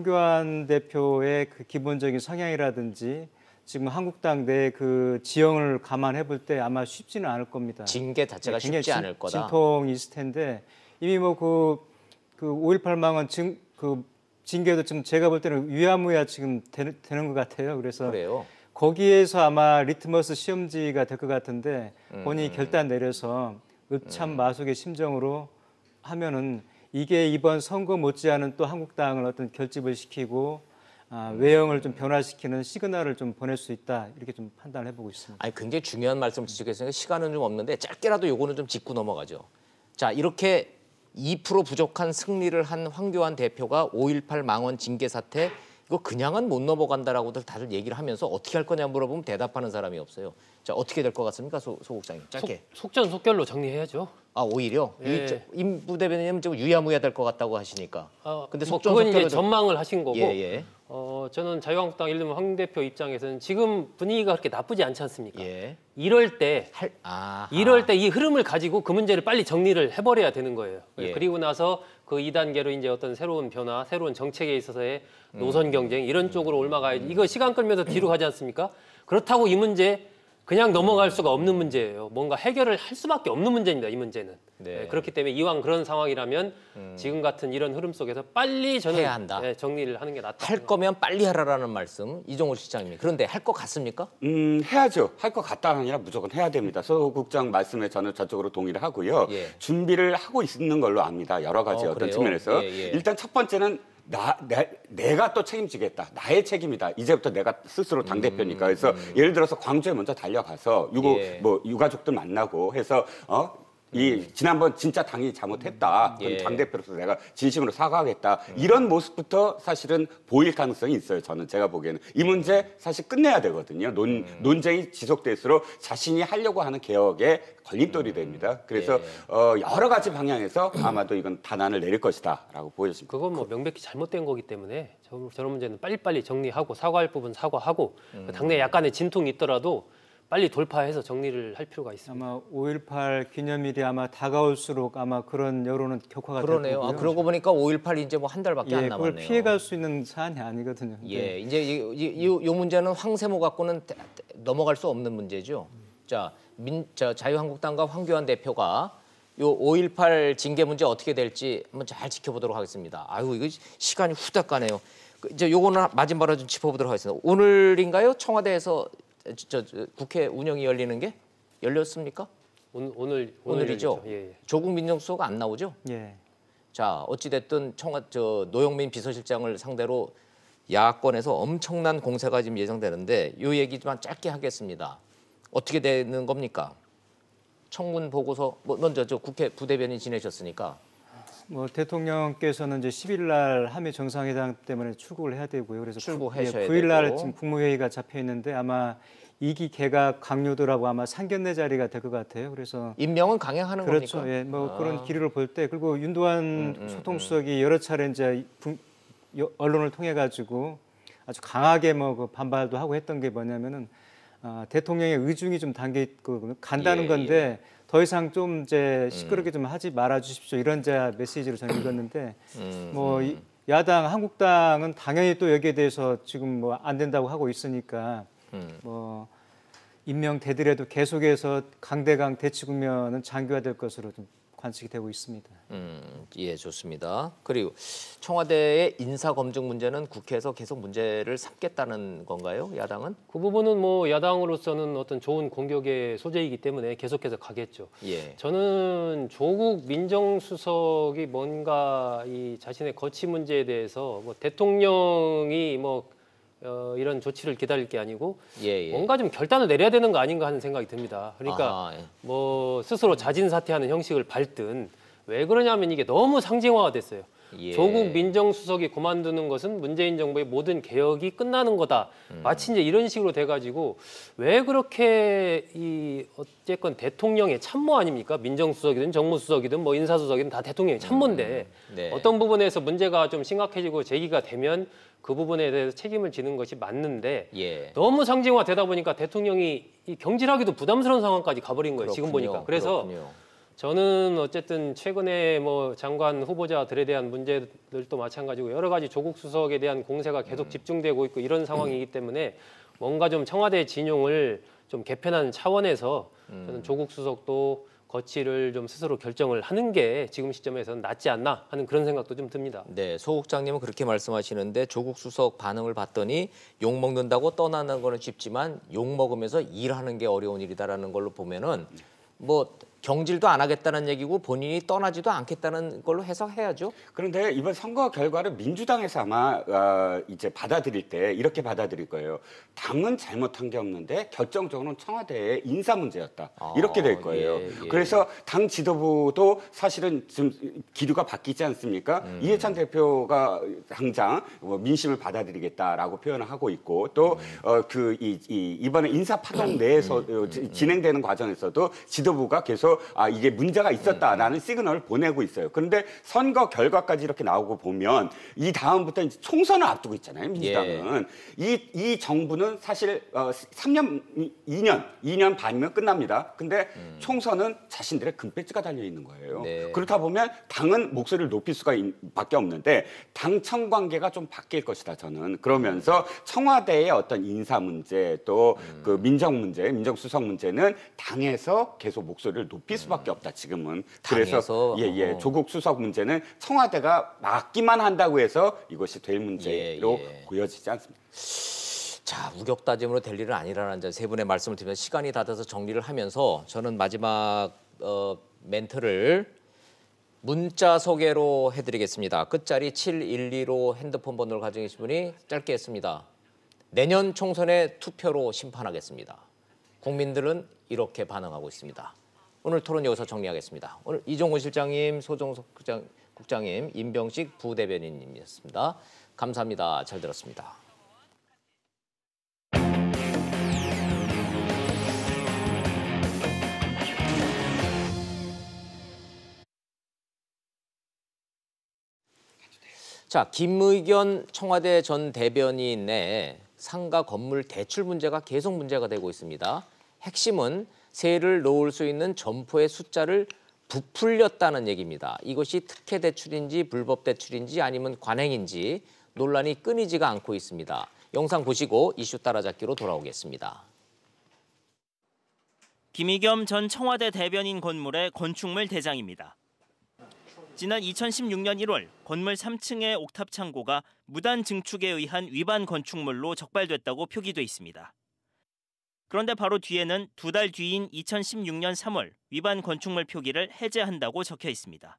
황교안 대표의 그 기본적인 성향이라든지 지금 한국당 내 그 지형을 감안해 볼 때 아마 쉽지는 않을 겁니다. 징계 자체가 네, 굉장히 쉽지 않을 거다. 진통이 있을 텐데 이미 뭐 그 그 오일팔 망원 증 그 징계도 지금 제가 볼 때는 위야무야 지금 되는, 되는 것 같아요. 그래서 그래요. 거기에서 아마 리트머스 시험지가 될 것 같은데 음, 본인이 결단 내려서 읍참마속의 심정으로 하면은 이게 이번 선거 못지않은 또 한국당을 어떤 결집을 시키고 아, 외형을 좀 변화시키는 시그널을 좀 보낼 수 있다 이렇게 좀 판단을 해보고 있습니다. 아니 굉장히 중요한 말씀 지적했으니까 시간은 좀 없는데 짧게라도 요거는 좀 짚고 넘어가죠. 자 이렇게 이 퍼센트 부족한 승리를 한 황교안 대표가 오일팔 망원 징계 사태 이거 그냥은 못 넘어간다라고들 다들 얘기를 하면서 어떻게 할 거냐 물어보면 대답하는 사람이 없어요. 자 어떻게 될 것 같습니까, 소, 소 국장님? 짧게. 속, 속전속결로 정리해야죠. 아 오히려 예. 임 부대변인은 좀 유야무야 될 것 같다고 하시니까. 아, 근데 뭐 속전속결로 그건 이제 좀- 전망을 하신 거고. 예, 예. 어, 저는 자유한국당 예를 들면 황 대표 입장에서는 지금 분위기가 그렇게 나쁘지 않지 않습니까? 예. 이럴 때 할 아. 이럴 때 이 흐름을 가지고 그 문제를 빨리 정리를 해버려야 되는 거예요. 예. 그리고 나서 그 이 단계로 이제 어떤 새로운 변화, 새로운 정책에 있어서의 노선 경쟁 이런 쪽으로 올라가야지. 이거 시간 끌면서 뒤로 가지 않습니까? 그렇다고 이 문제 그냥 넘어갈 수가 없는 문제예요. 뭔가 해결을 할 수밖에 없는 문제입니다. 이 문제는. 네. 네, 그렇기 때문에 이왕 그런 상황이라면 지금 같은 이런 흐름 속에서 빨리 저는 해야 한다. 네, 정리를 하는 게 낫다. 할 거면 빨리 하라라는 말씀 이종호 실장님이. 그런데 할 것 같습니까? 음, 해야죠. 할 것 같다가 아니라 무조건 해야 됩니다. 소 국장 말씀에 저는 저쪽으로 동의를 하고요. 예. 준비를 하고 있는 걸로 압니다. 여러 가지 어, 어떤 그래요? 측면에서. 예, 예. 일단 첫 번째는 나, 내, 내가 또 책임지겠다. 나의 책임이다. 이제부터 내가 스스로 당대표니까. 그래서 예를 들어서 광주에 먼저 달려가서 유고, 음, 예. 뭐, 유가족들 만나고 해서, 어? 이 지난번 진짜 당이 잘못했다. 그럼 예. 당대표로서 내가 진심으로 사과하겠다. 이런 모습부터 사실은 보일 가능성이 있어요. 저는 제가 보기에는. 이 문제 사실 끝내야 되거든요. 논, 논쟁이 지속될수록 자신이 하려고 하는 개혁의 걸림돌이 됩니다. 그래서 예. 어, 여러 가지 방향에서 아마도 이건 단안을 내릴 것이다라고 보여집니다. 그건 뭐 명백히 잘못된 거기 때문에 저, 저런 문제는 빨리빨리 정리하고 사과할 부분 사과하고 그 당내 약간의 진통이 있더라도 빨리 돌파해서 정리를 할 필요가 있습니다. 아마 오일팔 기념일이 아마 다가올수록 아마 그런 여론은 격화가 될 그러네요. 거고요. 아, 그러고 보니까 오일팔 이제 뭐 한 달밖에 예, 안 그걸 남았네요. 피해갈 수 있는 사안이 아니거든요. 예, 네. 이제 이, 이, 이, 요 문제는 황세모 갖고는 대- 대- 넘어갈 수 없는 문제죠. 자, 민, 자, 자유한국당과 황교안 대표가 요 오일팔 징계 문제 어떻게 될지 한번 잘 지켜보도록 하겠습니다. 아유, 이거 시간이 후딱 가네요. 그, 이제 요거는 마지막으로 좀 짚어보도록 하겠습니다. 오늘인가요? 청와대에서 저, 저 국회 운영이 열리는 게 열렸습니까? 오늘 오늘 오늘이죠. 오늘 예, 예. 조국 민정수석가 안 나오죠? 예. 자, 어찌 됐든 청와 저 노영민 비서실장을 상대로 야권에서 엄청난 공세가 지금 예상되는데 요 얘기지만 짧게 하겠습니다. 어떻게 되는 겁니까? 청문 보고서 뭐 먼저 저 국회 부대변인 지내셨으니까 뭐 대통령께서는 이제 십 일 날 한미 정상회담 때문에 출국을 해야 되고요. 그래서 출국하셔야 구 일 날 되고. 지금 국무회의가 잡혀 있는데 아마 이 기 개각 강요들하고 아마 상견례 자리가 될 것 같아요. 그래서 임명은 강행하는 그렇죠. 겁니까? 예, 뭐 아. 그런 기류를 볼 때 그리고 윤두환 음, 음, 소통수석이 여러 차례 이제 국- 여- 언론을 통해 가지고 아주 강하게 뭐 그 반발도 하고 했던 게 뭐냐면은 아, 대통령의 의중이 좀 담겨 있고 간다는 예, 건데 더 이상 좀 이제 시끄럽게 좀 하지 말아 주십시오 이런 제 메시지를 저는 읽었는데 음, 뭐 이- 야당 한국당은 당연히 또 여기에 대해서 지금 뭐 안 된다고 하고 있으니까 음. 뭐 임명되더라도 계속해서 강대강 대치 국면은 장기화될 것으로 좀 관측이 되고 있습니다. 음, 예, 좋습니다. 그리고 청와대의 인사 검증 문제는 국회에서 계속 문제를 삼겠다는 건가요? 야당은? 그 부분은 뭐 야당으로서는 어떤 좋은 공격의 소재이기 때문에 계속해서 가겠죠. 예. 저는 조국 민정수석이 뭔가 이 자신의 거취 문제에 대해서 뭐 대통령이 뭐 어, 이런 조치를 기다릴 게 아니고 예, 예. 뭔가 좀 결단을 내려야 되는 거 아닌가 하는 생각이 듭니다. 그러니까 아하, 예. 뭐 스스로 자진 사퇴하는 형식을 밟든 왜 그러냐면 이게 너무 상징화가 됐어요. 예. 조국 민정수석이 그만두는 것은 문재인 정부의 모든 개혁이 끝나는 거다. 음. 마치 이제 이런 식으로 돼가지고 왜 그렇게 이 어쨌건 대통령의 참모 아닙니까? 민정수석이든 정무수석이든 뭐 인사수석이든 다 대통령의 참모인데 음. 네. 어떤 부분에서 문제가 좀 심각해지고 제기가 되면 그 부분에 대해서 책임을 지는 것이 맞는데 예. 너무 상징화되다 보니까 대통령이 이 경질하기도 부담스러운 상황까지 가버린 거예요. 지금 그렇군요. 보니까. 그래서 그렇군요. 저는 어쨌든 최근에 뭐 장관 후보자들에 대한 문제들도 마찬가지고 여러 가지 조국 수석에 대한 공세가 계속 집중되고 있고 이런 상황이기 때문에 뭔가 좀 청와대 진용을 좀 개편하는 차원에서 저는 조국 수석도 거취를 좀 스스로 결정을 하는 게 지금 시점에서는 낫지 않나 하는 그런 생각도 좀 듭니다. 네, 소 국장님은 그렇게 말씀하시는데 조국 수석 반응을 봤더니 욕 먹는다고 떠나는 거는 쉽지만 욕 먹으면서 일하는 게 어려운 일이다라는 걸로 보면은 뭐 경질도 안 하겠다는 얘기고 본인이 떠나지도 않겠다는 걸로 해석해야죠. 그런데 이번 선거 결과를 민주당에서 아마 어, 이제 받아들일 때 이렇게 받아들일 거예요. 당은 잘못한 게 없는데 결정적으로는 청와대의 인사 문제였다. 아, 이렇게 될 거예요. 예, 예. 그래서 당 지도부도 사실은 지금 기류가 바뀌지 않습니까? 음. 이해찬 대표가 당장 뭐 민심을 받아들이겠다라고 표현을 하고 있고 또 어, 그 이, 이, 이번에 인사 파동 내에서 어, 지- 진행되는 과정에서도 지도부가 계속 아 이게 문제가 있었다라는 시그널을 보내고 있어요. 그런데 선거 결과까지 이렇게 나오고 보면 이 다음부터 이제 총선을 앞두고 있잖아요. 민주당은 이, 이 정부는 사실 어, 삼 년, 이 년, 이 년 반이면 끝납니다. 근데 총선은 자신들의 금배지가 달려 있는 거예요. 네. 그렇다 보면 당은 목소리를 높일 수가 있, 밖에 없는데 당청 관계가 좀 바뀔 것이다. 저는 그러면서 청와대의 어떤 인사 문제 또 그 민정 문제, 민정수석 문제는 당에서 계속 목소리를 높일 수밖에 없다. 지금은 그래서 당에서? 예예 어. 조국 수석 문제는 청와대가 막기만 한다고 해서 이것이 될 문제로 예, 예. 보여지지 않습니다. 자, 우격다짐으로 될 일은 아니라는 이제 세 분의 말씀을 드리면서 시간이 다 돼서 정리를 하면서 저는 마지막 어, 멘트를 문자 소개로 해드리겠습니다. 끝자리 칠일이로 핸드폰 번호를 가지고 계신 분이 짧게 했습니다. 내년 총선의 투표로 심판하겠습니다. 국민들은 이렇게 반응하고 있습니다. 오늘 토론 여기서 정리하겠습니다. 오늘 이종훈 실장님, 소정석 국장, 국장님, 임병식 부대변인님이었습니다. 감사합니다. 잘 들었습니다. 자, 김의견 청와대 전 대변인의 상가 건물 대출 문제가 계속 문제가 되고 있습니다. 핵심은 세를 놓을 수 있는 점포의 숫자를 부풀렸다는 얘기입니다. 이것이 특혜 대출인지 불법 대출인지 아니면 관행인지 논란이 끊이지가 않고 있습니다. 영상 보시고 이슈 따라잡기로 돌아오겠습니다. 김의겸 전 청와대 대변인 건물의 건축물 대장입니다. 지난 이천십육 년 일월 건물 삼 층의 옥탑 창고가 무단 증축에 의한 위반 건축물로 적발됐다고 표기돼 있습니다. 그런데 바로 뒤에는 두 달 뒤인 이천십육 년 삼월 위반 건축물 표기를 해제한다고 적혀 있습니다.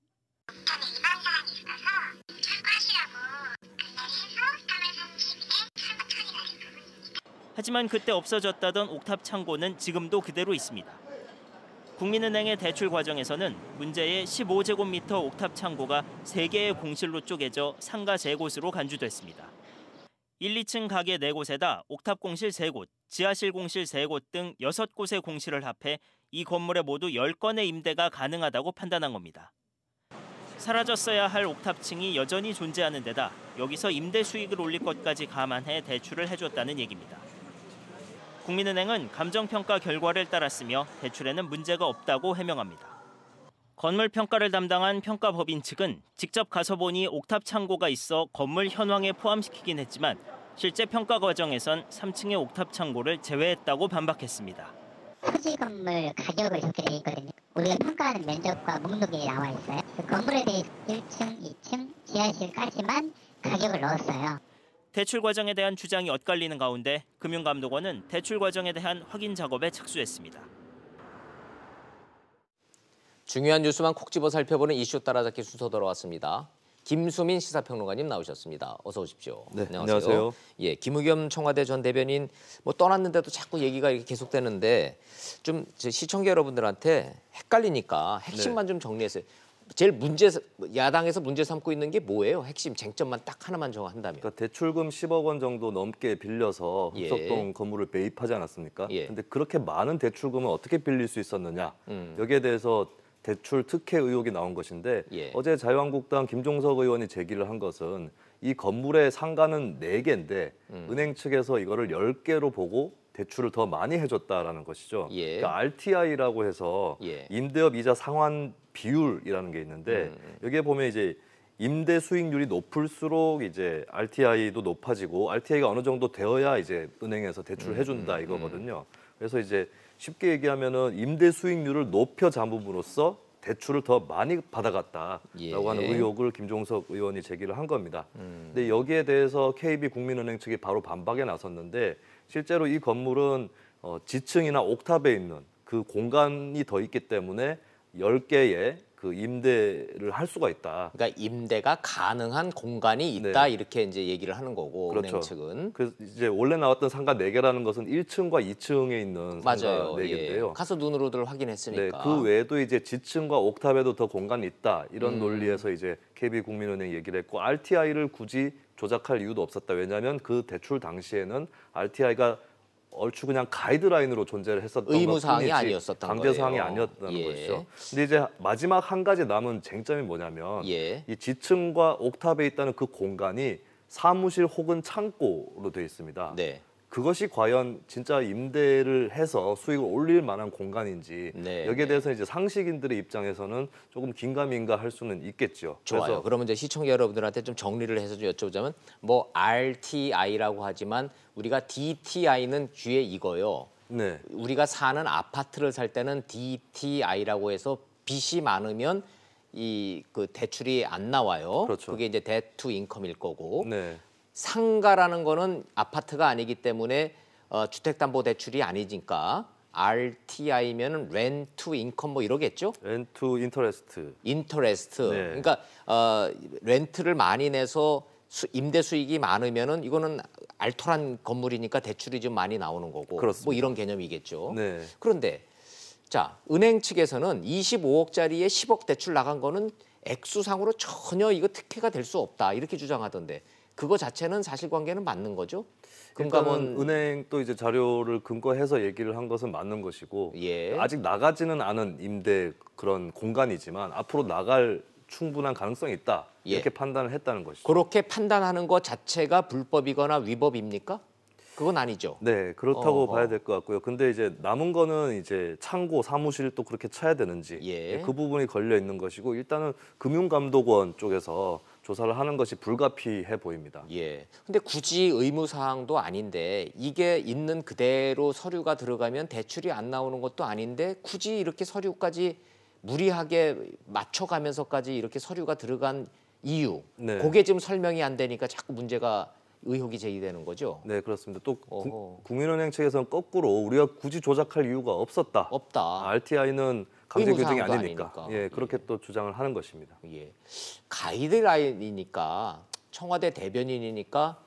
하지만 그때 없어졌다던 옥탑 창고는 지금도 그대로 있습니다. 국민은행의 대출 과정에서는 문제의 십오 제곱미터 옥탑 창고가 세 개의 공실로 쪼개져 상가 세 곳으로 간주됐습니다. 일, 이 층 가게 네 곳에다 옥탑 공실 세 곳, 지하실 공실 세 곳 등 여섯 곳의 공실을 합해 이 건물에 모두 열 건의 임대가 가능하다고 판단한 겁니다. 사라졌어야 할 옥탑층이 여전히 존재하는 데다 여기서 임대 수익을 올릴 것까지 감안해 대출을 해줬다는 얘기입니다. 국민은행은 감정평가 결과를 따랐으며 대출에는 문제가 없다고 해명합니다. 건물 평가를 담당한 평가법인 측은 직접 가서 보니 옥탑 창고가 있어 건물 현황에 포함시키긴 했지만 실제 평가 과정에선 삼 층의 옥탑 창고를 제외했다고 반박했습니다. 토지 건물 가격을 적게 돼 있거든요. 우리가 평가하는 면적과 목록이 나와 있어요. 그 건물에 대해 일 층, 이 층, 지하실까지만 가격을 넣었어요. 대출 과정에 대한 주장이 엇갈리는 가운데 금융감독원은 대출 과정에 대한 확인 작업에 착수했습니다. 중요한 뉴스만 콕 집어 살펴보는 이슈 따라잡기 순서 돌아왔습니다. 김수민 시사평론가님 나오셨습니다. 어서 오십시오. 네, 안녕하세요. 안녕하세요. 예, 김의겸 청와대 전 대변인 뭐 떠났는데도 자꾸 얘기가 이렇게 계속되는데 좀 시청자 여러분들한테 헷갈리니까 핵심만 네. 좀 정리했어요. 제일 문제 야당에서 문제 삼고 있는 게 뭐예요? 핵심 쟁점만 딱 하나만 정한다면. 그러니까 대출금 십억 원 정도 넘게 빌려서 흑석동 예. 건물을 매입하지 않았습니까? 예. 근데 그렇게 많은 대출금을 어떻게 빌릴 수 있었느냐? 음. 여기에 대해서 대출 특혜 의혹이 나온 것인데 예. 어제 자유한국당 김종석 의원이 제기를 한 것은 이 건물의 상가는 네 개인데 음. 은행 측에서 이거를 열 개로 보고 대출을 더 많이 해줬다라는 것이죠. 예. 그러니까 알티아이라고 해서 예. 임대업 이자 상환 비율이라는 게 있는데 음. 여기에 보면 이제 임대 수익률이 높을수록 이제 알티아이도 높아지고 알티아이가 어느 정도 되어야 이제 은행에서 대출을 해준다 이거거든요. 그래서 이제 쉽게 얘기하면은 임대 수익률을 높여 잡음으로써 대출을 더 많이 받아갔다라고 예. 하는 의혹을 김종석 의원이 제기를 한 겁니다. 음. 근데 여기에 대해서 케이비국민은행 측이 바로 반박에 나섰는데 실제로 이 건물은 어, 지층이나 옥탑에 있는 그 공간이 더 있기 때문에 열 개의 그 임대를 할 수가 있다. 그러니까 임대가 가능한 공간이 있다 네. 이렇게 이제 얘기를 하는 거고 그렇죠. 은행 측은. 그래서 이제 원래 나왔던 상가 네 개라는 것은 일 층과 이 층에 있는 상가 맞아요. 네 개인데요. 예. 가서 눈으로들 확인했으니까. 네, 그 외에도 이제 지층과 옥탑에도 더 공간이 있다 이런 음. 논리에서 이제 케이비국민은행 얘기를 했고 알티아이를 굳이 조작할 이유도 없었다. 왜냐하면 그 대출 당시에는 알티아이가 얼추 그냥 가이드라인으로 존재를 했었던 의무 사항이 것뿐이지 아니었었던 강제 거예요. 사항이 아니었다는 예. 것이죠. 근데 이제 마지막 한 가지 남은 쟁점이 뭐냐면 예. 이 지층과 옥탑에 있다는 그 공간이 사무실 혹은 창고로 되어 있습니다. 네. 그것이 과연 진짜 임대를 해서 수익을 올릴 만한 공간인지 네, 여기에 네. 대해서 이제 상식인들의 입장에서는 조금 긴가민가 할 수는 있겠죠. 좋아요. 그래서 그러면 이제 시청자 여러분들한테 좀 정리를 해서 좀 여쭤보자면 뭐 알티아이라고 하지만 우리가 디티아이는 뒤에 이거요. 네. 우리가 사는 아파트를 살 때는 디티아이라고 해서 빚이 많으면 이 그 대출이 안 나와요. 그렇죠. 그게 이제 debt to income일 거고. 네. 상가라는 거는 아파트가 아니기 때문에 어, 주택담보대출이 아니니까 알티아이면은 rent to income 뭐 이러겠죠? rent to interest. 인터레스트. 네. 그러니까 어, 렌트를 많이 내서 수, 임대 수익이 많으면은 이거는 알토란 건물이니까 대출이 좀 많이 나오는 거고. 그렇습니다. 뭐 이런 개념이겠죠. 네. 그런데 자 은행 측에서는 이십오억짜리에 십억 대출 나간 거는 액수상으로 전혀 이거 특혜가 될 수 없다 이렇게 주장하던데 그거 자체는 사실관계는 맞는 거죠? 금감원 은행 또 이제 자료를 근거해서 얘기를 한 것은 맞는 것이고 예. 아직 나가지는 않은 임대 그런 공간이지만 앞으로 나갈 충분한 가능성이 있다 이렇게 예. 판단을 했다는 것이죠. 그렇게 판단하는 것 자체가 불법이거나 위법입니까? 그건 아니죠. 네, 그렇다고 어허. 봐야 될 것 같고요. 근데 이제 남은 거는 이제 창고, 사무실 또 그렇게 쳐야 되는지 예. 그 부분이 걸려 있는 것이고 일단은 금융감독원 쪽에서 조사를 하는 것이 불가피해 보입니다. 예. 근데 굳이 의무 사항도 아닌데 이게 있는 그대로 서류가 들어가면 대출이 안 나오는 것도 아닌데 굳이 이렇게 서류까지 무리하게 맞춰가면서까지 이렇게 서류가 들어간 이유, 네. 그게 지금 설명이 안 되니까 자꾸 문제가 의혹이 제기되는 거죠. 네, 그렇습니다. 또 어허. 구, 국민은행 측에서는 거꾸로 우리가 굳이 조작할 이유가 없었다. 없다. 알티아이는 강제 의무 규정이 사항도 아니니까. 아니니까. 예, 그렇게 예. 또 주장을 하는 것입니다. 예. 가이드라인이니까 청와대 대변인이니까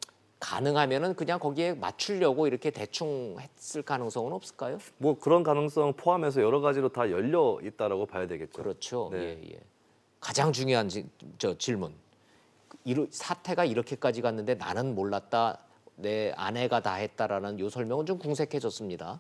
가능하면은 그냥 거기에 맞추려고 이렇게 대충 했을 가능성은 없을까요? 뭐 그런 가능성 포함해서 여러 가지로 다 열려 있다라고 봐야 되겠죠. 그렇죠. 네. 예, 예. 가장 중요한 지, 저 질문. 이르, 사태가 이렇게까지 갔는데 나는 몰랐다. 내 아내가 다 했다라는 요 설명은 좀 궁색해졌습니다.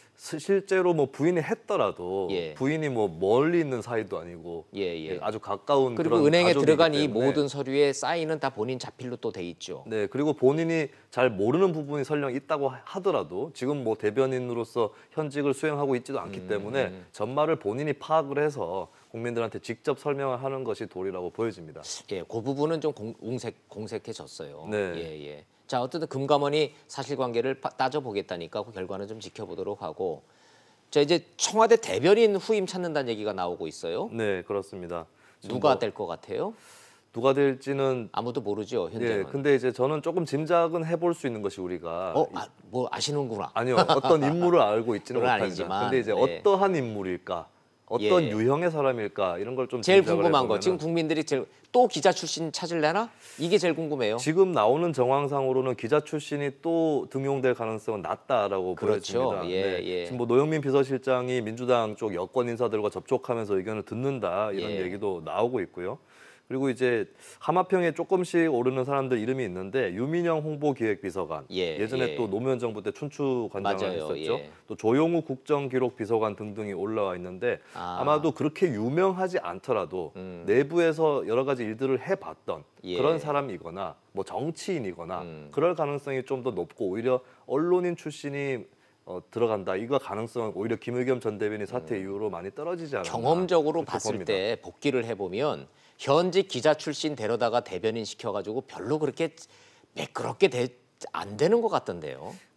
실제로 뭐 부인이 했더라도 예. 부인이 뭐 멀리 있는 사이도 아니고 예, 예. 예, 아주 가까운 그리고 그런 은행에 가족이기 들어간 이 때문에. 모든 서류에 사인은 다 본인 자필로 또 돼 있죠. 네, 그리고 본인이 잘 모르는 부분이 설령 있다고 하더라도 지금 뭐 대변인으로서 현직을 수행하고 있지도 않기 음. 때문에 전말을 본인이 파악을 해서 국민들한테 직접 설명을 하는 것이 도리라고 보여집니다. 예, 그 부분은 좀 공, 공색, 공색해졌어요. 네. 예, 예. 자, 어쨌든 금감원이 사실관계를 파- 따져보겠다니까 그 결과는 좀 지켜보도록 하고. 자, 이제 청와대 대변인 후임 찾는다는 얘기가 나오고 있어요. 네, 그렇습니다. 지금 누가 뭐 될 것 같아요? 누가 될지는 아무도 모르죠, 예, 현재는. 근데 이제 저는 조금 짐작은 해볼 수 있는 것이 우리가 어, 아, 뭐 아시는구나. 아니요, 어떤 인물을 알고 있지는 그건 못합니다. 아니지만, 근데 이제 네. 어떠한 인물일까, 어떤 예. 유형의 사람일까 이런 걸 좀 제일 짐작을 궁금한 거 해보면은 지금 국민들이 제일 또 기자 출신 찾을래나? 이게 제일 궁금해요. 지금 나오는 정황상으로는 기자 출신이 또 등용될 가능성은 낮다라고 그렇죠. 보여집니다. 예, 예. 지금 뭐 노영민 비서실장이 민주당 쪽 여권 인사들과 접촉하면서 의견을 듣는다 이런 예. 얘기도 나오고 있고요. 그리고 이제 하마평에 조금씩 오르는 사람들 이름이 있는데 유민영 홍보기획비서관 예, 예전에 예. 또 노무현 정부 때 춘추관장을 맞아요, 했었죠. 예. 또 조용우 국정기록비서관 등등이 올라와 있는데 아. 아마도 그렇게 유명하지 않더라도 음. 내부에서 여러 가지 일들을 해봤던 예. 그런 사람이거나 뭐 정치인이거나 음. 그럴 가능성이 좀 더 높고 오히려 언론인 출신이 어, 들어간다. 이거 가능성은 오히려 김의겸 전 대변인 사태 이후로 많이 떨어지지 않았나. 경험적으로 그렇게 봤을 봅니다. 때 복귀를 해보면 현직 기자 출신 데려다가 대변인 시켜가지고 별로 그렇게 매끄럽게 되, 안 되는 것 같던데요.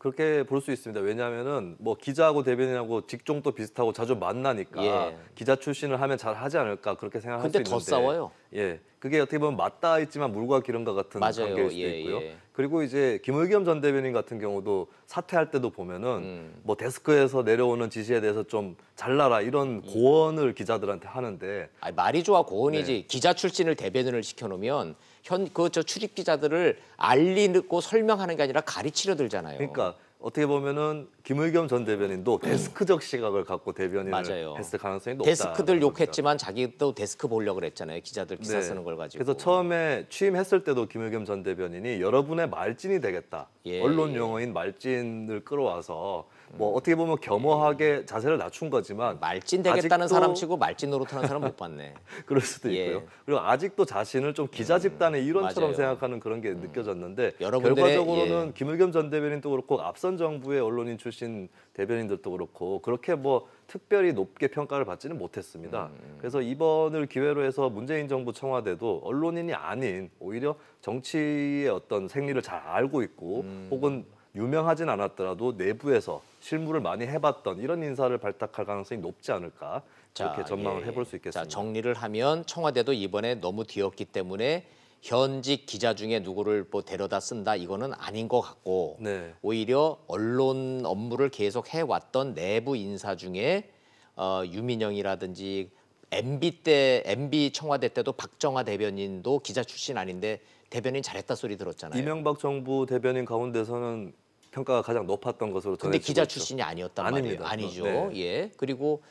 그렇게 볼 수 있습니다. 왜냐하면은 뭐 기자하고 대변인하고 직종도 비슷하고 자주 만나니까 예. 기자 출신을 하면 잘 하지 않을까 그렇게 생각할 수 근데 있는데. 더 싸워요. 예, 그게 어떻게 보면 맞닿아 있지만 물과 기름과 같은 맞아요. 관계일 수도 예, 있고요. 예. 그리고 이제 김의겸 전 대변인 같은 경우도 사퇴할 때도 보면은 음. 뭐 데스크에서 내려오는 지시에 대해서 좀 잘라라 이런 고언을 기자들한테 하는데. 아니, 말이 좋아 고언이지. 네. 기자 출신을 대변인을 시켜놓으면 현 그 저 출입 기자들을 알리고 설명하는 게 아니라 가르치려 들잖아요. 그러니까 어떻게 보면은 김의겸 전 대변인도 데스크적 시각을 갖고 대변인을 맞아요. 했을 가능성이 높다. 데스크들 욕했지만 자기도 데스크 보려고 그랬잖아요. 기자들 기사 네. 쓰는 걸 가지고. 그래서 처음에 취임했을 때도 김의겸 전 대변인이 여러분의 말진이 되겠다. 예, 언론 예. 용어인 말진을 끌어와서 뭐 어떻게 보면 겸허하게 자세를 낮춘 거지만 말진 되겠다는 아직도- 사람 치고 말진 노릇하는 사람 못 봤네. 그럴 수도 예. 있고요. 그리고 아직도 자신을 좀 기자 집단의 일원처럼 맞아요. 생각하는 그런 게 느껴졌는데 여러분들의- 결과적으로는 예. 김의겸 전 대변인도 그렇고 앞선 정부의 언론인 출신 대변인들도 그렇고 그렇게 뭐 특별히 높게 평가를 받지는 못했습니다. 음. 그래서 이번을 기회로 해서 문재인 정부 청와대도 언론인이 아닌 오히려 정치의 어떤 생리를 잘 알고 있고 음. 혹은 유명하진 않았더라도 내부에서 실무를 많이 해봤던 이런 인사를 발탁할 가능성이 높지 않을까 그렇게 전망을 예. 해볼 수 있겠습니다. 자, 정리를 하면 청와대도 이번에 너무 뒤었기 때문에 현직 기자 중에 누구를 뭐 데려다 쓴다 이거는 아닌 것 같고 네. 오히려 언론 업무를 계속 해왔던 내부 인사 중에 어, 유민영이라든지 엠비 때 엠비 청와대 때도 박정아 대변인도 기자 출신 아닌데 대변인 잘했다 소리 들었잖아요. 이명박 정부 대변인 가운데서는 평가가 가장 높았던 것으로 근데 전해지고 기자 있죠. 출신이 아니었단 아닙니다. 말이에요. 아니죠. 네. 예. 그리고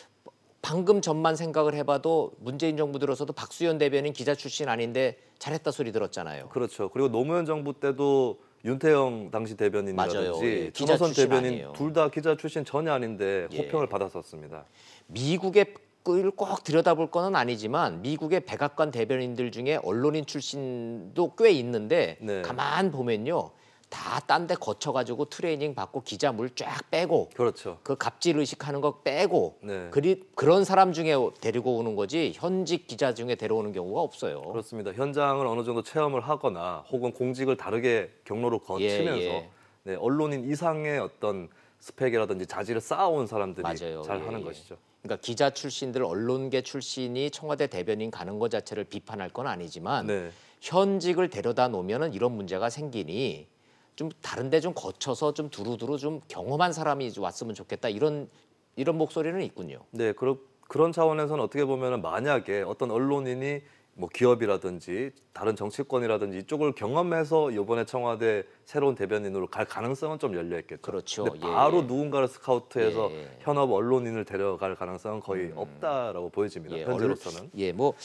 방금 전만 생각을 해봐도 문재인 정부 들어서도 박수현 대변인 기자 출신 아닌데 잘했다 소리 들었잖아요. 그렇죠. 그리고 노무현 정부 때도 윤태영 당시 맞아요. 대변인이라든지 예. 기자 전호선 출신 대변인 아니에요. 둘 다 기자 출신 전혀 아닌데 예. 호평을 받았었습니다. 미국의 을 꼭 들여다볼 거는 아니지만 미국의 백악관 대변인들 중에 언론인 출신도 꽤 있는데 네. 가만 보면요. 다 딴 데 거쳐가지고 트레이닝 받고 기자 물 쫙 빼고 그렇죠. 그 갑질 의식하는 거 빼고 네. 그리, 그런 사람 중에 데리고 오는 거지 현직 기자 중에 데려오는 경우가 없어요. 그렇습니다. 현장을 어느 정도 체험을 하거나 혹은 공직을 다르게 경로로 거치면서 예, 예. 네, 언론인 이상의 어떤 스펙이라든지 자질을 쌓아온 사람들이 맞아요. 잘 예, 하는 예. 것이죠. 그러니까 기자 출신들 언론계 출신이 청와대 대변인 가는 것 자체를 비판할 건 아니지만 네. 현직을 데려다 놓으면은 이런 문제가 생기니 좀 다른데 좀 거쳐서 좀 두루두루 좀 경험한 사람이 왔으면 좋겠다 이런 이런 목소리는 있군요. 네, 그런 그런 차원에서는 어떻게 보면은 만약에 어떤 언론인이 뭐 기업이라든지 다른 정치권이라든지 이쪽을 경험해서 이번에 청와대 새로운 대변인으로 갈 가능성은 좀 열려 있겠죠. 그렇죠. 근데 예, 바로 예. 누군가를 스카우트해서 예, 예. 현업 언론인을 데려갈 가능성은 거의 없다라고 보여집니다. 예, 현재로서는. 언론- 예, 뭐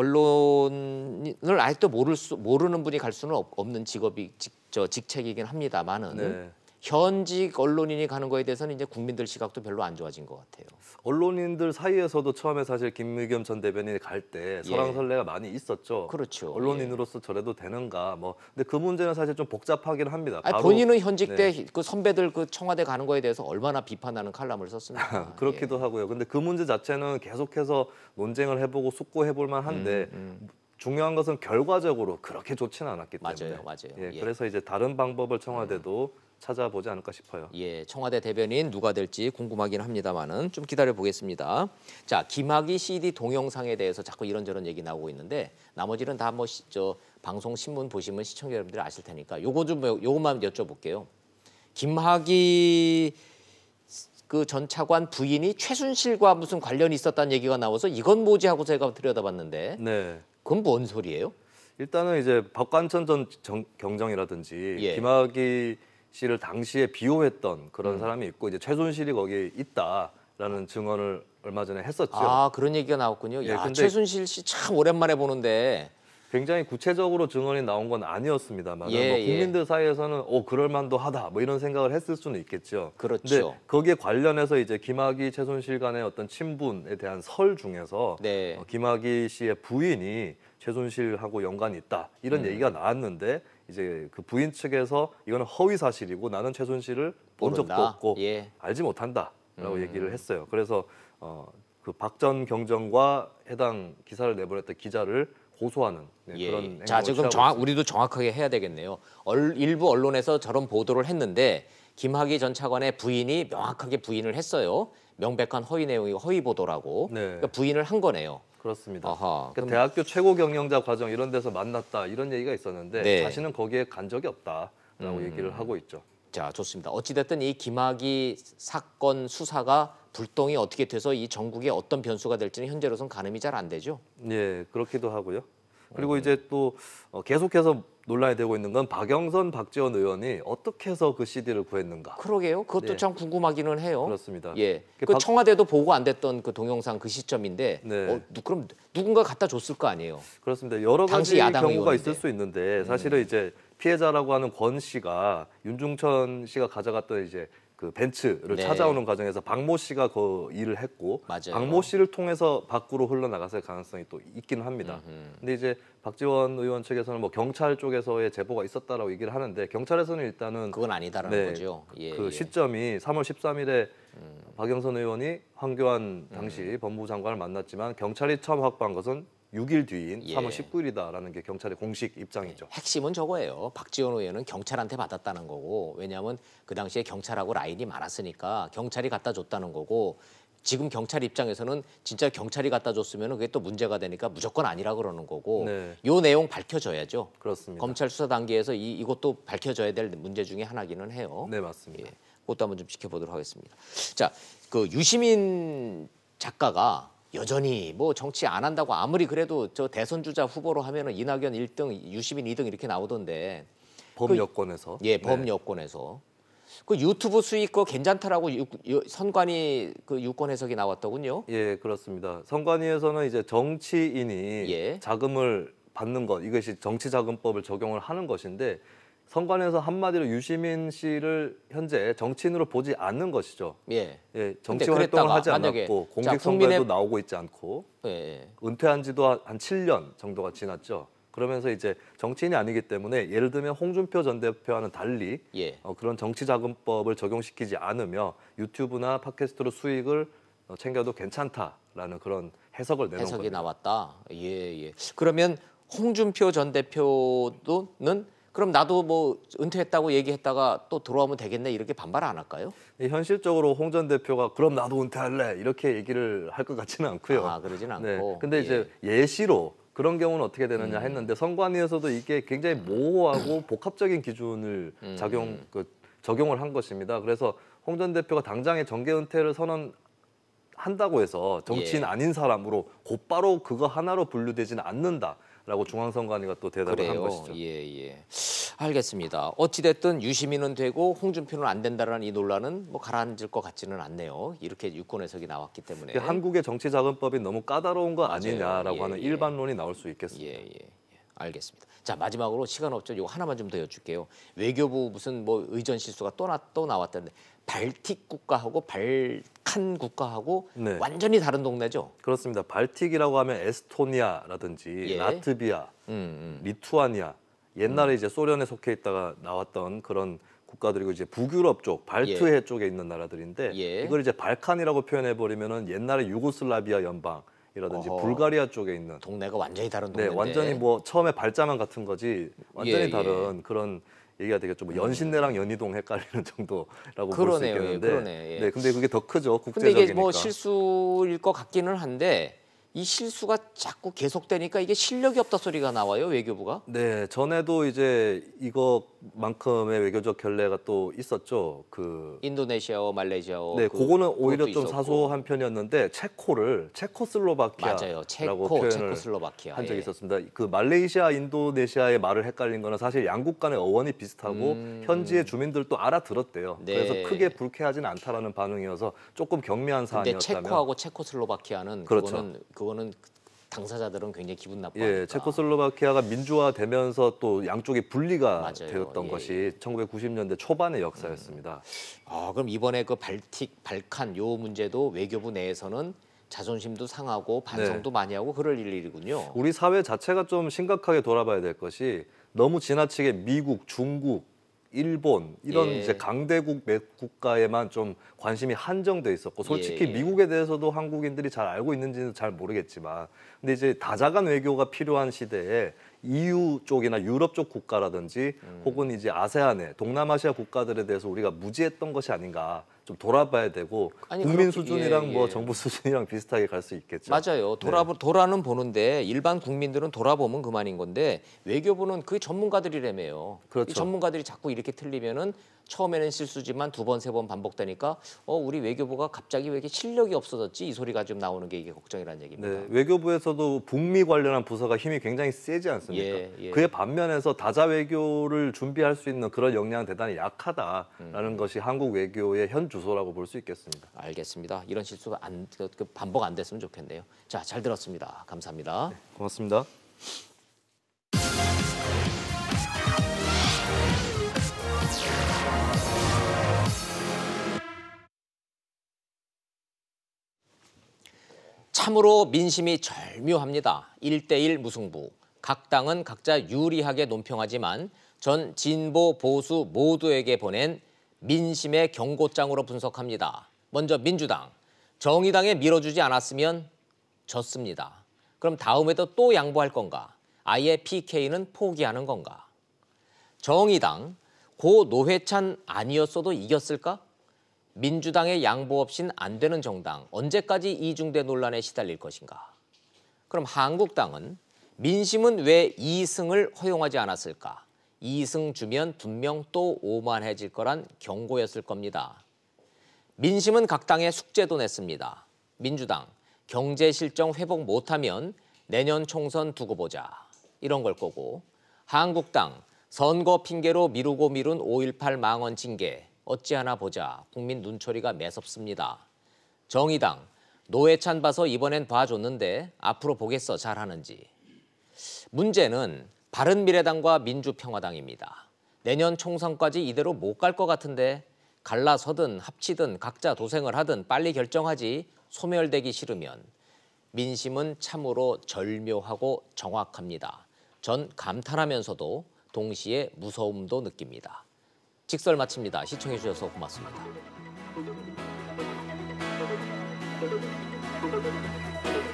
언론을 아직도 모를 수 모르는 분이 갈 수는 없, 없는 직업이 직, 저 직책이긴 합니다만은 네. 현직 언론인이 가는 거에 대해서는 이제 국민들 시각도 별로 안 좋아진 것 같아요. 언론인들 사이에서도 처음에 사실 김의겸 전 대변인이 갈 때 설왕설래가 많이 있었죠. 그렇죠. 언론인으로서 저래도 되는가 뭐. 근데 그 문제는 사실 좀 복잡하긴 합니다. 아니, 바로- 본인은 현직 네. 때 그 선배들 그 청와대 가는 거에 대해서 얼마나 비판하는 칼럼을 썼습니까? 그렇기도 예. 하고요. 근데 그 문제 자체는 계속해서 논쟁을 해보고 숙고해볼 만한데 음, 중요한 것은 결과적으로 그렇게 좋지는 않았기 때문에. 맞아요, 맞아요. 예, 예. 그래서 이제 다른 방법을 청와대도 찾아보지 않을까 싶어요. 예, 청와대 대변인 누가 될지 궁금하긴 합니다만은 좀 기다려 보겠습니다. 자, 김학의 씨디 동영상에 대해서 자꾸 이런저런 얘기 나오고 있는데 나머지는 다 뭐 저 방송 신문 보시면 시청자 여러분들이 아실 테니까 요거 좀 요것만 여쭤볼게요. 김학의 그 전 차관 부인이 최순실과 무슨 관련이 있었다는 얘기가 나와서 이건 뭐지 하고 제가 들여다봤는데 네. 그건 뭔 소리예요? 일단은 이제 박관천 전 정- 경정이라든지 예. 김학의 씨를 당시에 비호했던 그런 음. 사람이 있고 이제 최순실이 거기에 있다라는 증언을 얼마 전에 했었죠. 아, 그런 얘기가 나왔군요. 예, 야, 근데- 최순실 씨 참 오랜만에 보는데 굉장히 구체적으로 증언이 나온 건 아니었습니다만 예, 뭐 예. 국민들 사이에서는 어 그럴 만도 하다 뭐 이런 생각을 했을 수는 있겠죠. 그렇죠. 근데 거기에 관련해서 이제 김학의 최순실 간의 어떤 친분에 대한 설 중에서 네. 어, 김학의 씨의 부인이 최순실하고 연관이 있다 이런 음. 얘기가 나왔는데 이제 그 부인 측에서 이거는 허위 사실이고 나는 최순실을 본 적도 모른다. 없고 예. 알지 못한다라고 음. 얘기를 했어요. 그래서 어, 그 박 전 경정과 해당 기사를 내보냈던 기자를 고소하는 네, 예. 그런 행동을 자, 지금 취하고 정확 있습니다. 우리도 정확하게 해야 되겠네요. 얼, 일부 언론에서 저런 보도를 했는데 김학의 전 차관의 부인이 명확하게 부인을 했어요. 명백한 허위 내용이고 허위 보도라고. 네. 그러니까 부인을 한 거네요. 그렇습니다. 아하, 그러니까 대학교 최고 경영자 과정 이런 데서 만났다 이런 얘기가 있었는데 네. 자신은 거기에 간 적이 없다라고 음. 얘기를 하고 있죠. 자, 좋습니다. 어찌됐든 이 김학의 사건 수사가 불똥이 어떻게 돼서 이 전국에 어떤 변수가 될지는 현재로선 가늠이 잘 안 되죠. 예, 그렇기도 하고요. 그리고 음. 이제 또 계속해서 논란이 되고 있는 건 박영선, 박지원 의원이 어떻게 해서 그 씨디를 구했는가. 그러게요. 그것도 네. 참 궁금하기는 해요. 그렇습니다. 예, 그 박... 청와대도 보고 안 됐던 그 동영상 그 시점인데 네. 어, 누, 그럼 누군가 갖다 줬을 거 아니에요. 그렇습니다. 여러 가지 경우가 의원인데. 있을 수 있는데 사실은 음. 이제 피해자라고 하는 권 씨가 윤중천 씨가 가져갔던 이제 그 벤츠를 네. 찾아오는 과정에서 박모 씨가 그 일을 했고 맞아요. 박모 씨를 통해서 밖으로 흘러나갔을 가능성이 또 있기는 합니다. 음흠. 근데 이제 박지원 의원 측에서는 뭐 경찰 쪽에서의 제보가 있었다라고 얘기를 하는데 경찰에서는 일단은 그건 아니다라는 네, 거죠. 예, 그 예. 시점이 삼월 십삼일에 음. 박영선 의원이 황교안 당시 음. 법무부 장관을 만났지만 경찰이 처음 확보한 것은 육 일 뒤인 예. 삼월 십구일이다라는 게 경찰의 공식 입장이죠. 핵심은 저거예요. 박지원 의원은 경찰한테 받았다는 거고 왜냐하면 그 당시에 경찰하고 라인이 많았으니까 경찰이 갖다 줬다는 거고 지금 경찰 입장에서는 진짜 경찰이 갖다 줬으면 그게 또 문제가 되니까 무조건 아니라 그러는 거고 네. 요 내용 밝혀져야죠. 그렇습니다. 검찰 수사 단계에서 이, 이것도 밝혀져야 될 문제 중에 하나기는 해요. 네, 맞습니다. 예, 그것도 한번 좀 지켜보도록 하겠습니다. 자, 그 유시민 작가가 여전히 뭐 정치 안 한다고 아무리 그래도 저 대선 주자 후보로 하면은 이낙연 일 등, 유시민 이 등 이렇게 나오던데 범 여권에서 그, 예, 범 여권에서 그 유튜브 수익 거 괜찮다라고 유, 유, 선관위 그 유권 해석이 나왔더군요. 예, 그렇습니다. 선관위에서는 이제 정치인이 예. 자금을 받는 것 이것이 정치자금법을 적용을 하는 것인데 선관위에서 한마디로 유시민 씨를 현재 정치인으로 보지 않는 것이죠. 예. 예, 정치 활동을 하지 않았고 공직 선거에도 국민의... 나오고 있지 않고 예. 은퇴한 지도 한 칠 년 정도가 지났죠. 그러면서 이제 정치인이 아니기 때문에 예를 들면 홍준표 전 대표와는 달리 예. 어, 그런 정치자금법을 적용시키지 않으며 유튜브나 팟캐스트로 수익을 어, 챙겨도 괜찮다라는 그런 해석을 내놓은 해석이 겁니다. 나왔다. 예, 예. 그러면 홍준표 전 대표는 그럼 나도 뭐 은퇴했다고 얘기했다가 또 들어오면 되겠네 이렇게 반발 안 할까요? 현실적으로 홍 전 대표가 그럼 나도 은퇴할래 이렇게 얘기를 할 것 같지는 않고요. 아, 그러진 않고. 네. 근데 예. 이제 예시로 그런 경우는 어떻게 되느냐 음. 했는데 선관위에서도 이게 굉장히 모호하고 복합적인 기준을 음. 작용 그, 적용을 한 것입니다. 그래서 홍 전 대표가 당장에 정계 은퇴를 선언한다고 해서 정치인 예. 아닌 사람으로 곧바로 그거 하나로 분류되지는 않는다. 라고 중앙선관위가 또 대답을 그래요. 한 것이죠. 예, 예. 알겠습니다. 어찌됐든 유시민은 되고 홍준표는 안 된다라는 이 논란은 뭐 가라앉을 것 같지는 않네요. 이렇게 유권 해석이 나왔기 때문에. 한국의 정치자금법이 너무 까다로운 거 맞아요. 아니냐라고 예, 하는 예. 일반론이 나올 수 있겠습니다. 예, 예, 예. 알겠습니다. 자, 마지막으로 시간 없죠. 이거 하나만 좀 더 여쭐게요. 외교부 무슨 뭐 의전 실수가 또, 나, 또 나왔다는데 발틱 국가하고 발칸 국가하고 네. 완전히 다른 동네죠? 그렇습니다. 발틱이라고 하면 에스토니아라든지 예. 라트비아, 음, 음. 리투아니아 옛날에 음. 이제 소련에 속해 있다가 나왔던 그런 국가들이고 이제 북유럽 쪽 발트해 예. 쪽에 있는 나라들인데 예. 이걸 이제 발칸이라고 표현해 버리면은 옛날에 유고슬라비아 연방 이라든지 어허. 불가리아 쪽에 있는 동네가 완전히 다른 네, 동네인데. 완전히 뭐 처음에 발자만 같은 거지 완전히 예, 다른 예. 그런 얘기가 되겠죠. 뭐 연신내랑 연희동 헷갈리는 정도라고 볼 수 그러네요. 있겠는데. 예, 그러네, 예. 네, 근데 그게 더 크죠. 근데 국제적이니까. 이게 뭐 실수일 것 같기는 한데 이 실수가 자꾸 계속되니까 이게 실력이 없다 소리가 나와요, 외교부가? 네, 전에도 이제 이것만큼의 외교적 결례가 또 있었죠. 그 인도네시아와 말레이시아와 네, 그, 그거는 오히려 좀 있었고. 사소한 편이었는데 체코를 체코슬로바키아라고 맞아요. 체코, 표현을 체코슬로바키아. 한 적이 예. 있었습니다. 그 말레이시아, 인도네시아의 말을 헷갈린 거는 사실 양국 간의 어원이 비슷하고 음, 현지의 주민들도 알아들었대요. 네. 그래서 크게 불쾌하지는 않다라는 반응이어서 조금 경미한 근데 사안이었다면 체코하고 체코슬로바키아는 그렇죠. 그거는 그거는 당사자들은 굉장히 기분 나빠하니까. 예, 체코슬로바키아가 민주화되면서 또 양쪽이 분리가 맞아요. 되었던 예, 것이 예. 천구백구십 년대 초반의 역사였습니다. 음. 아, 그럼 이번에 그 발틱, 발칸 요 문제도 외교부 내에서는 자존심도 상하고 반성도 네. 많이 하고 그럴 일이군요. 우리 사회 자체가 좀 심각하게 돌아봐야 될 것이 너무 지나치게 미국, 중국, 일본 이런 예. 이제 강대국 몇 국가에만 좀 관심이 한정돼 있었고 솔직히 예, 예. 미국에 대해서도 한국인들이 잘 알고 있는지는 잘 모르겠지만 근데 이제 다자간 외교가 필요한 시대에 이유 쪽이나 유럽 쪽 국가라든지 음. 혹은 이제 아세안의 동남아시아 국가들에 대해서 우리가 무지했던 것이 아닌가 좀 돌아봐야 되고 아니, 국민 그렇게, 수준이랑 예, 예. 뭐 정부 수준이랑 비슷하게 갈 수 있겠죠. 맞아요. 돌아 네. 돌아는 보는데 일반 국민들은 돌아보면 그만인 건데 외교부는 그 전문가들이라며요. 그렇죠. 이 전문가들이 자꾸 이렇게 틀리면은 처음에는 실수지만 두 번, 세 번 반복되니까 어 우리 외교부가 갑자기 왜 이렇게 실력이 없어졌지? 이 소리가 좀 나오는 게 이게 걱정이라는 얘기입니다. 네, 외교부에서도 북미 관련한 부서가 힘이 굉장히 세지 않습니까? 예, 예. 그의 반면에서 다자 외교를 준비할 수 있는 그런 역량은 대단히 약하다라는 음. 것이 한국 외교의 현 주소라고 볼 수 있겠습니다. 알겠습니다. 이런 실수가 안, 그 반복 안 됐으면 좋겠네요. 자, 잘 들었습니다. 감사합니다. 네, 고맙습니다. 참으로 민심이 절묘합니다. 일 대일 무승부. 각 당은 각자 유리하게 논평하지만 전 진보 보수 모두에게 보낸 민심의 경고장으로 분석합니다. 먼저 민주당. 정의당에 밀어주지 않았으면 졌습니다. 그럼 다음에도 또 양보할 건가? 아예 피케이는 포기하는 건가? 정의당. 고 노회찬 아니었어도 이겼을까? 민주당의 양보 없인 안 되는 정당, 언제까지 이중대 논란에 시달릴 것인가? 그럼 한국당은 민심은 왜 이승을 허용하지 않았을까? 이승 주면 분명 또 오만해질 거란 경고였을 겁니다. 민심은 각 당에 숙제도 냈습니다. 민주당, 경제 실정 회복 못하면 내년 총선 두고 보자. 이런 걸 거고, 한국당, 선거 핑계로 미루고 미룬 오일팔 망언 징계. 어찌하나 보자. 국민 눈초리가 매섭습니다. 정의당, 노회찬 봐서 이번엔 봐줬는데 앞으로 보겠어 잘하는지. 문제는 바른미래당과 민주평화당입니다. 내년 총선까지 이대로 못 갈 것 같은데 갈라서든 합치든 각자 도생을 하든 빨리 결정하지 소멸되기 싫으면. 민심은 참으로 절묘하고 정확합니다. 전 감탄하면서도 동시에 무서움도 느낍니다. 직설 마칩니다. 시청해 주셔서 고맙습니다.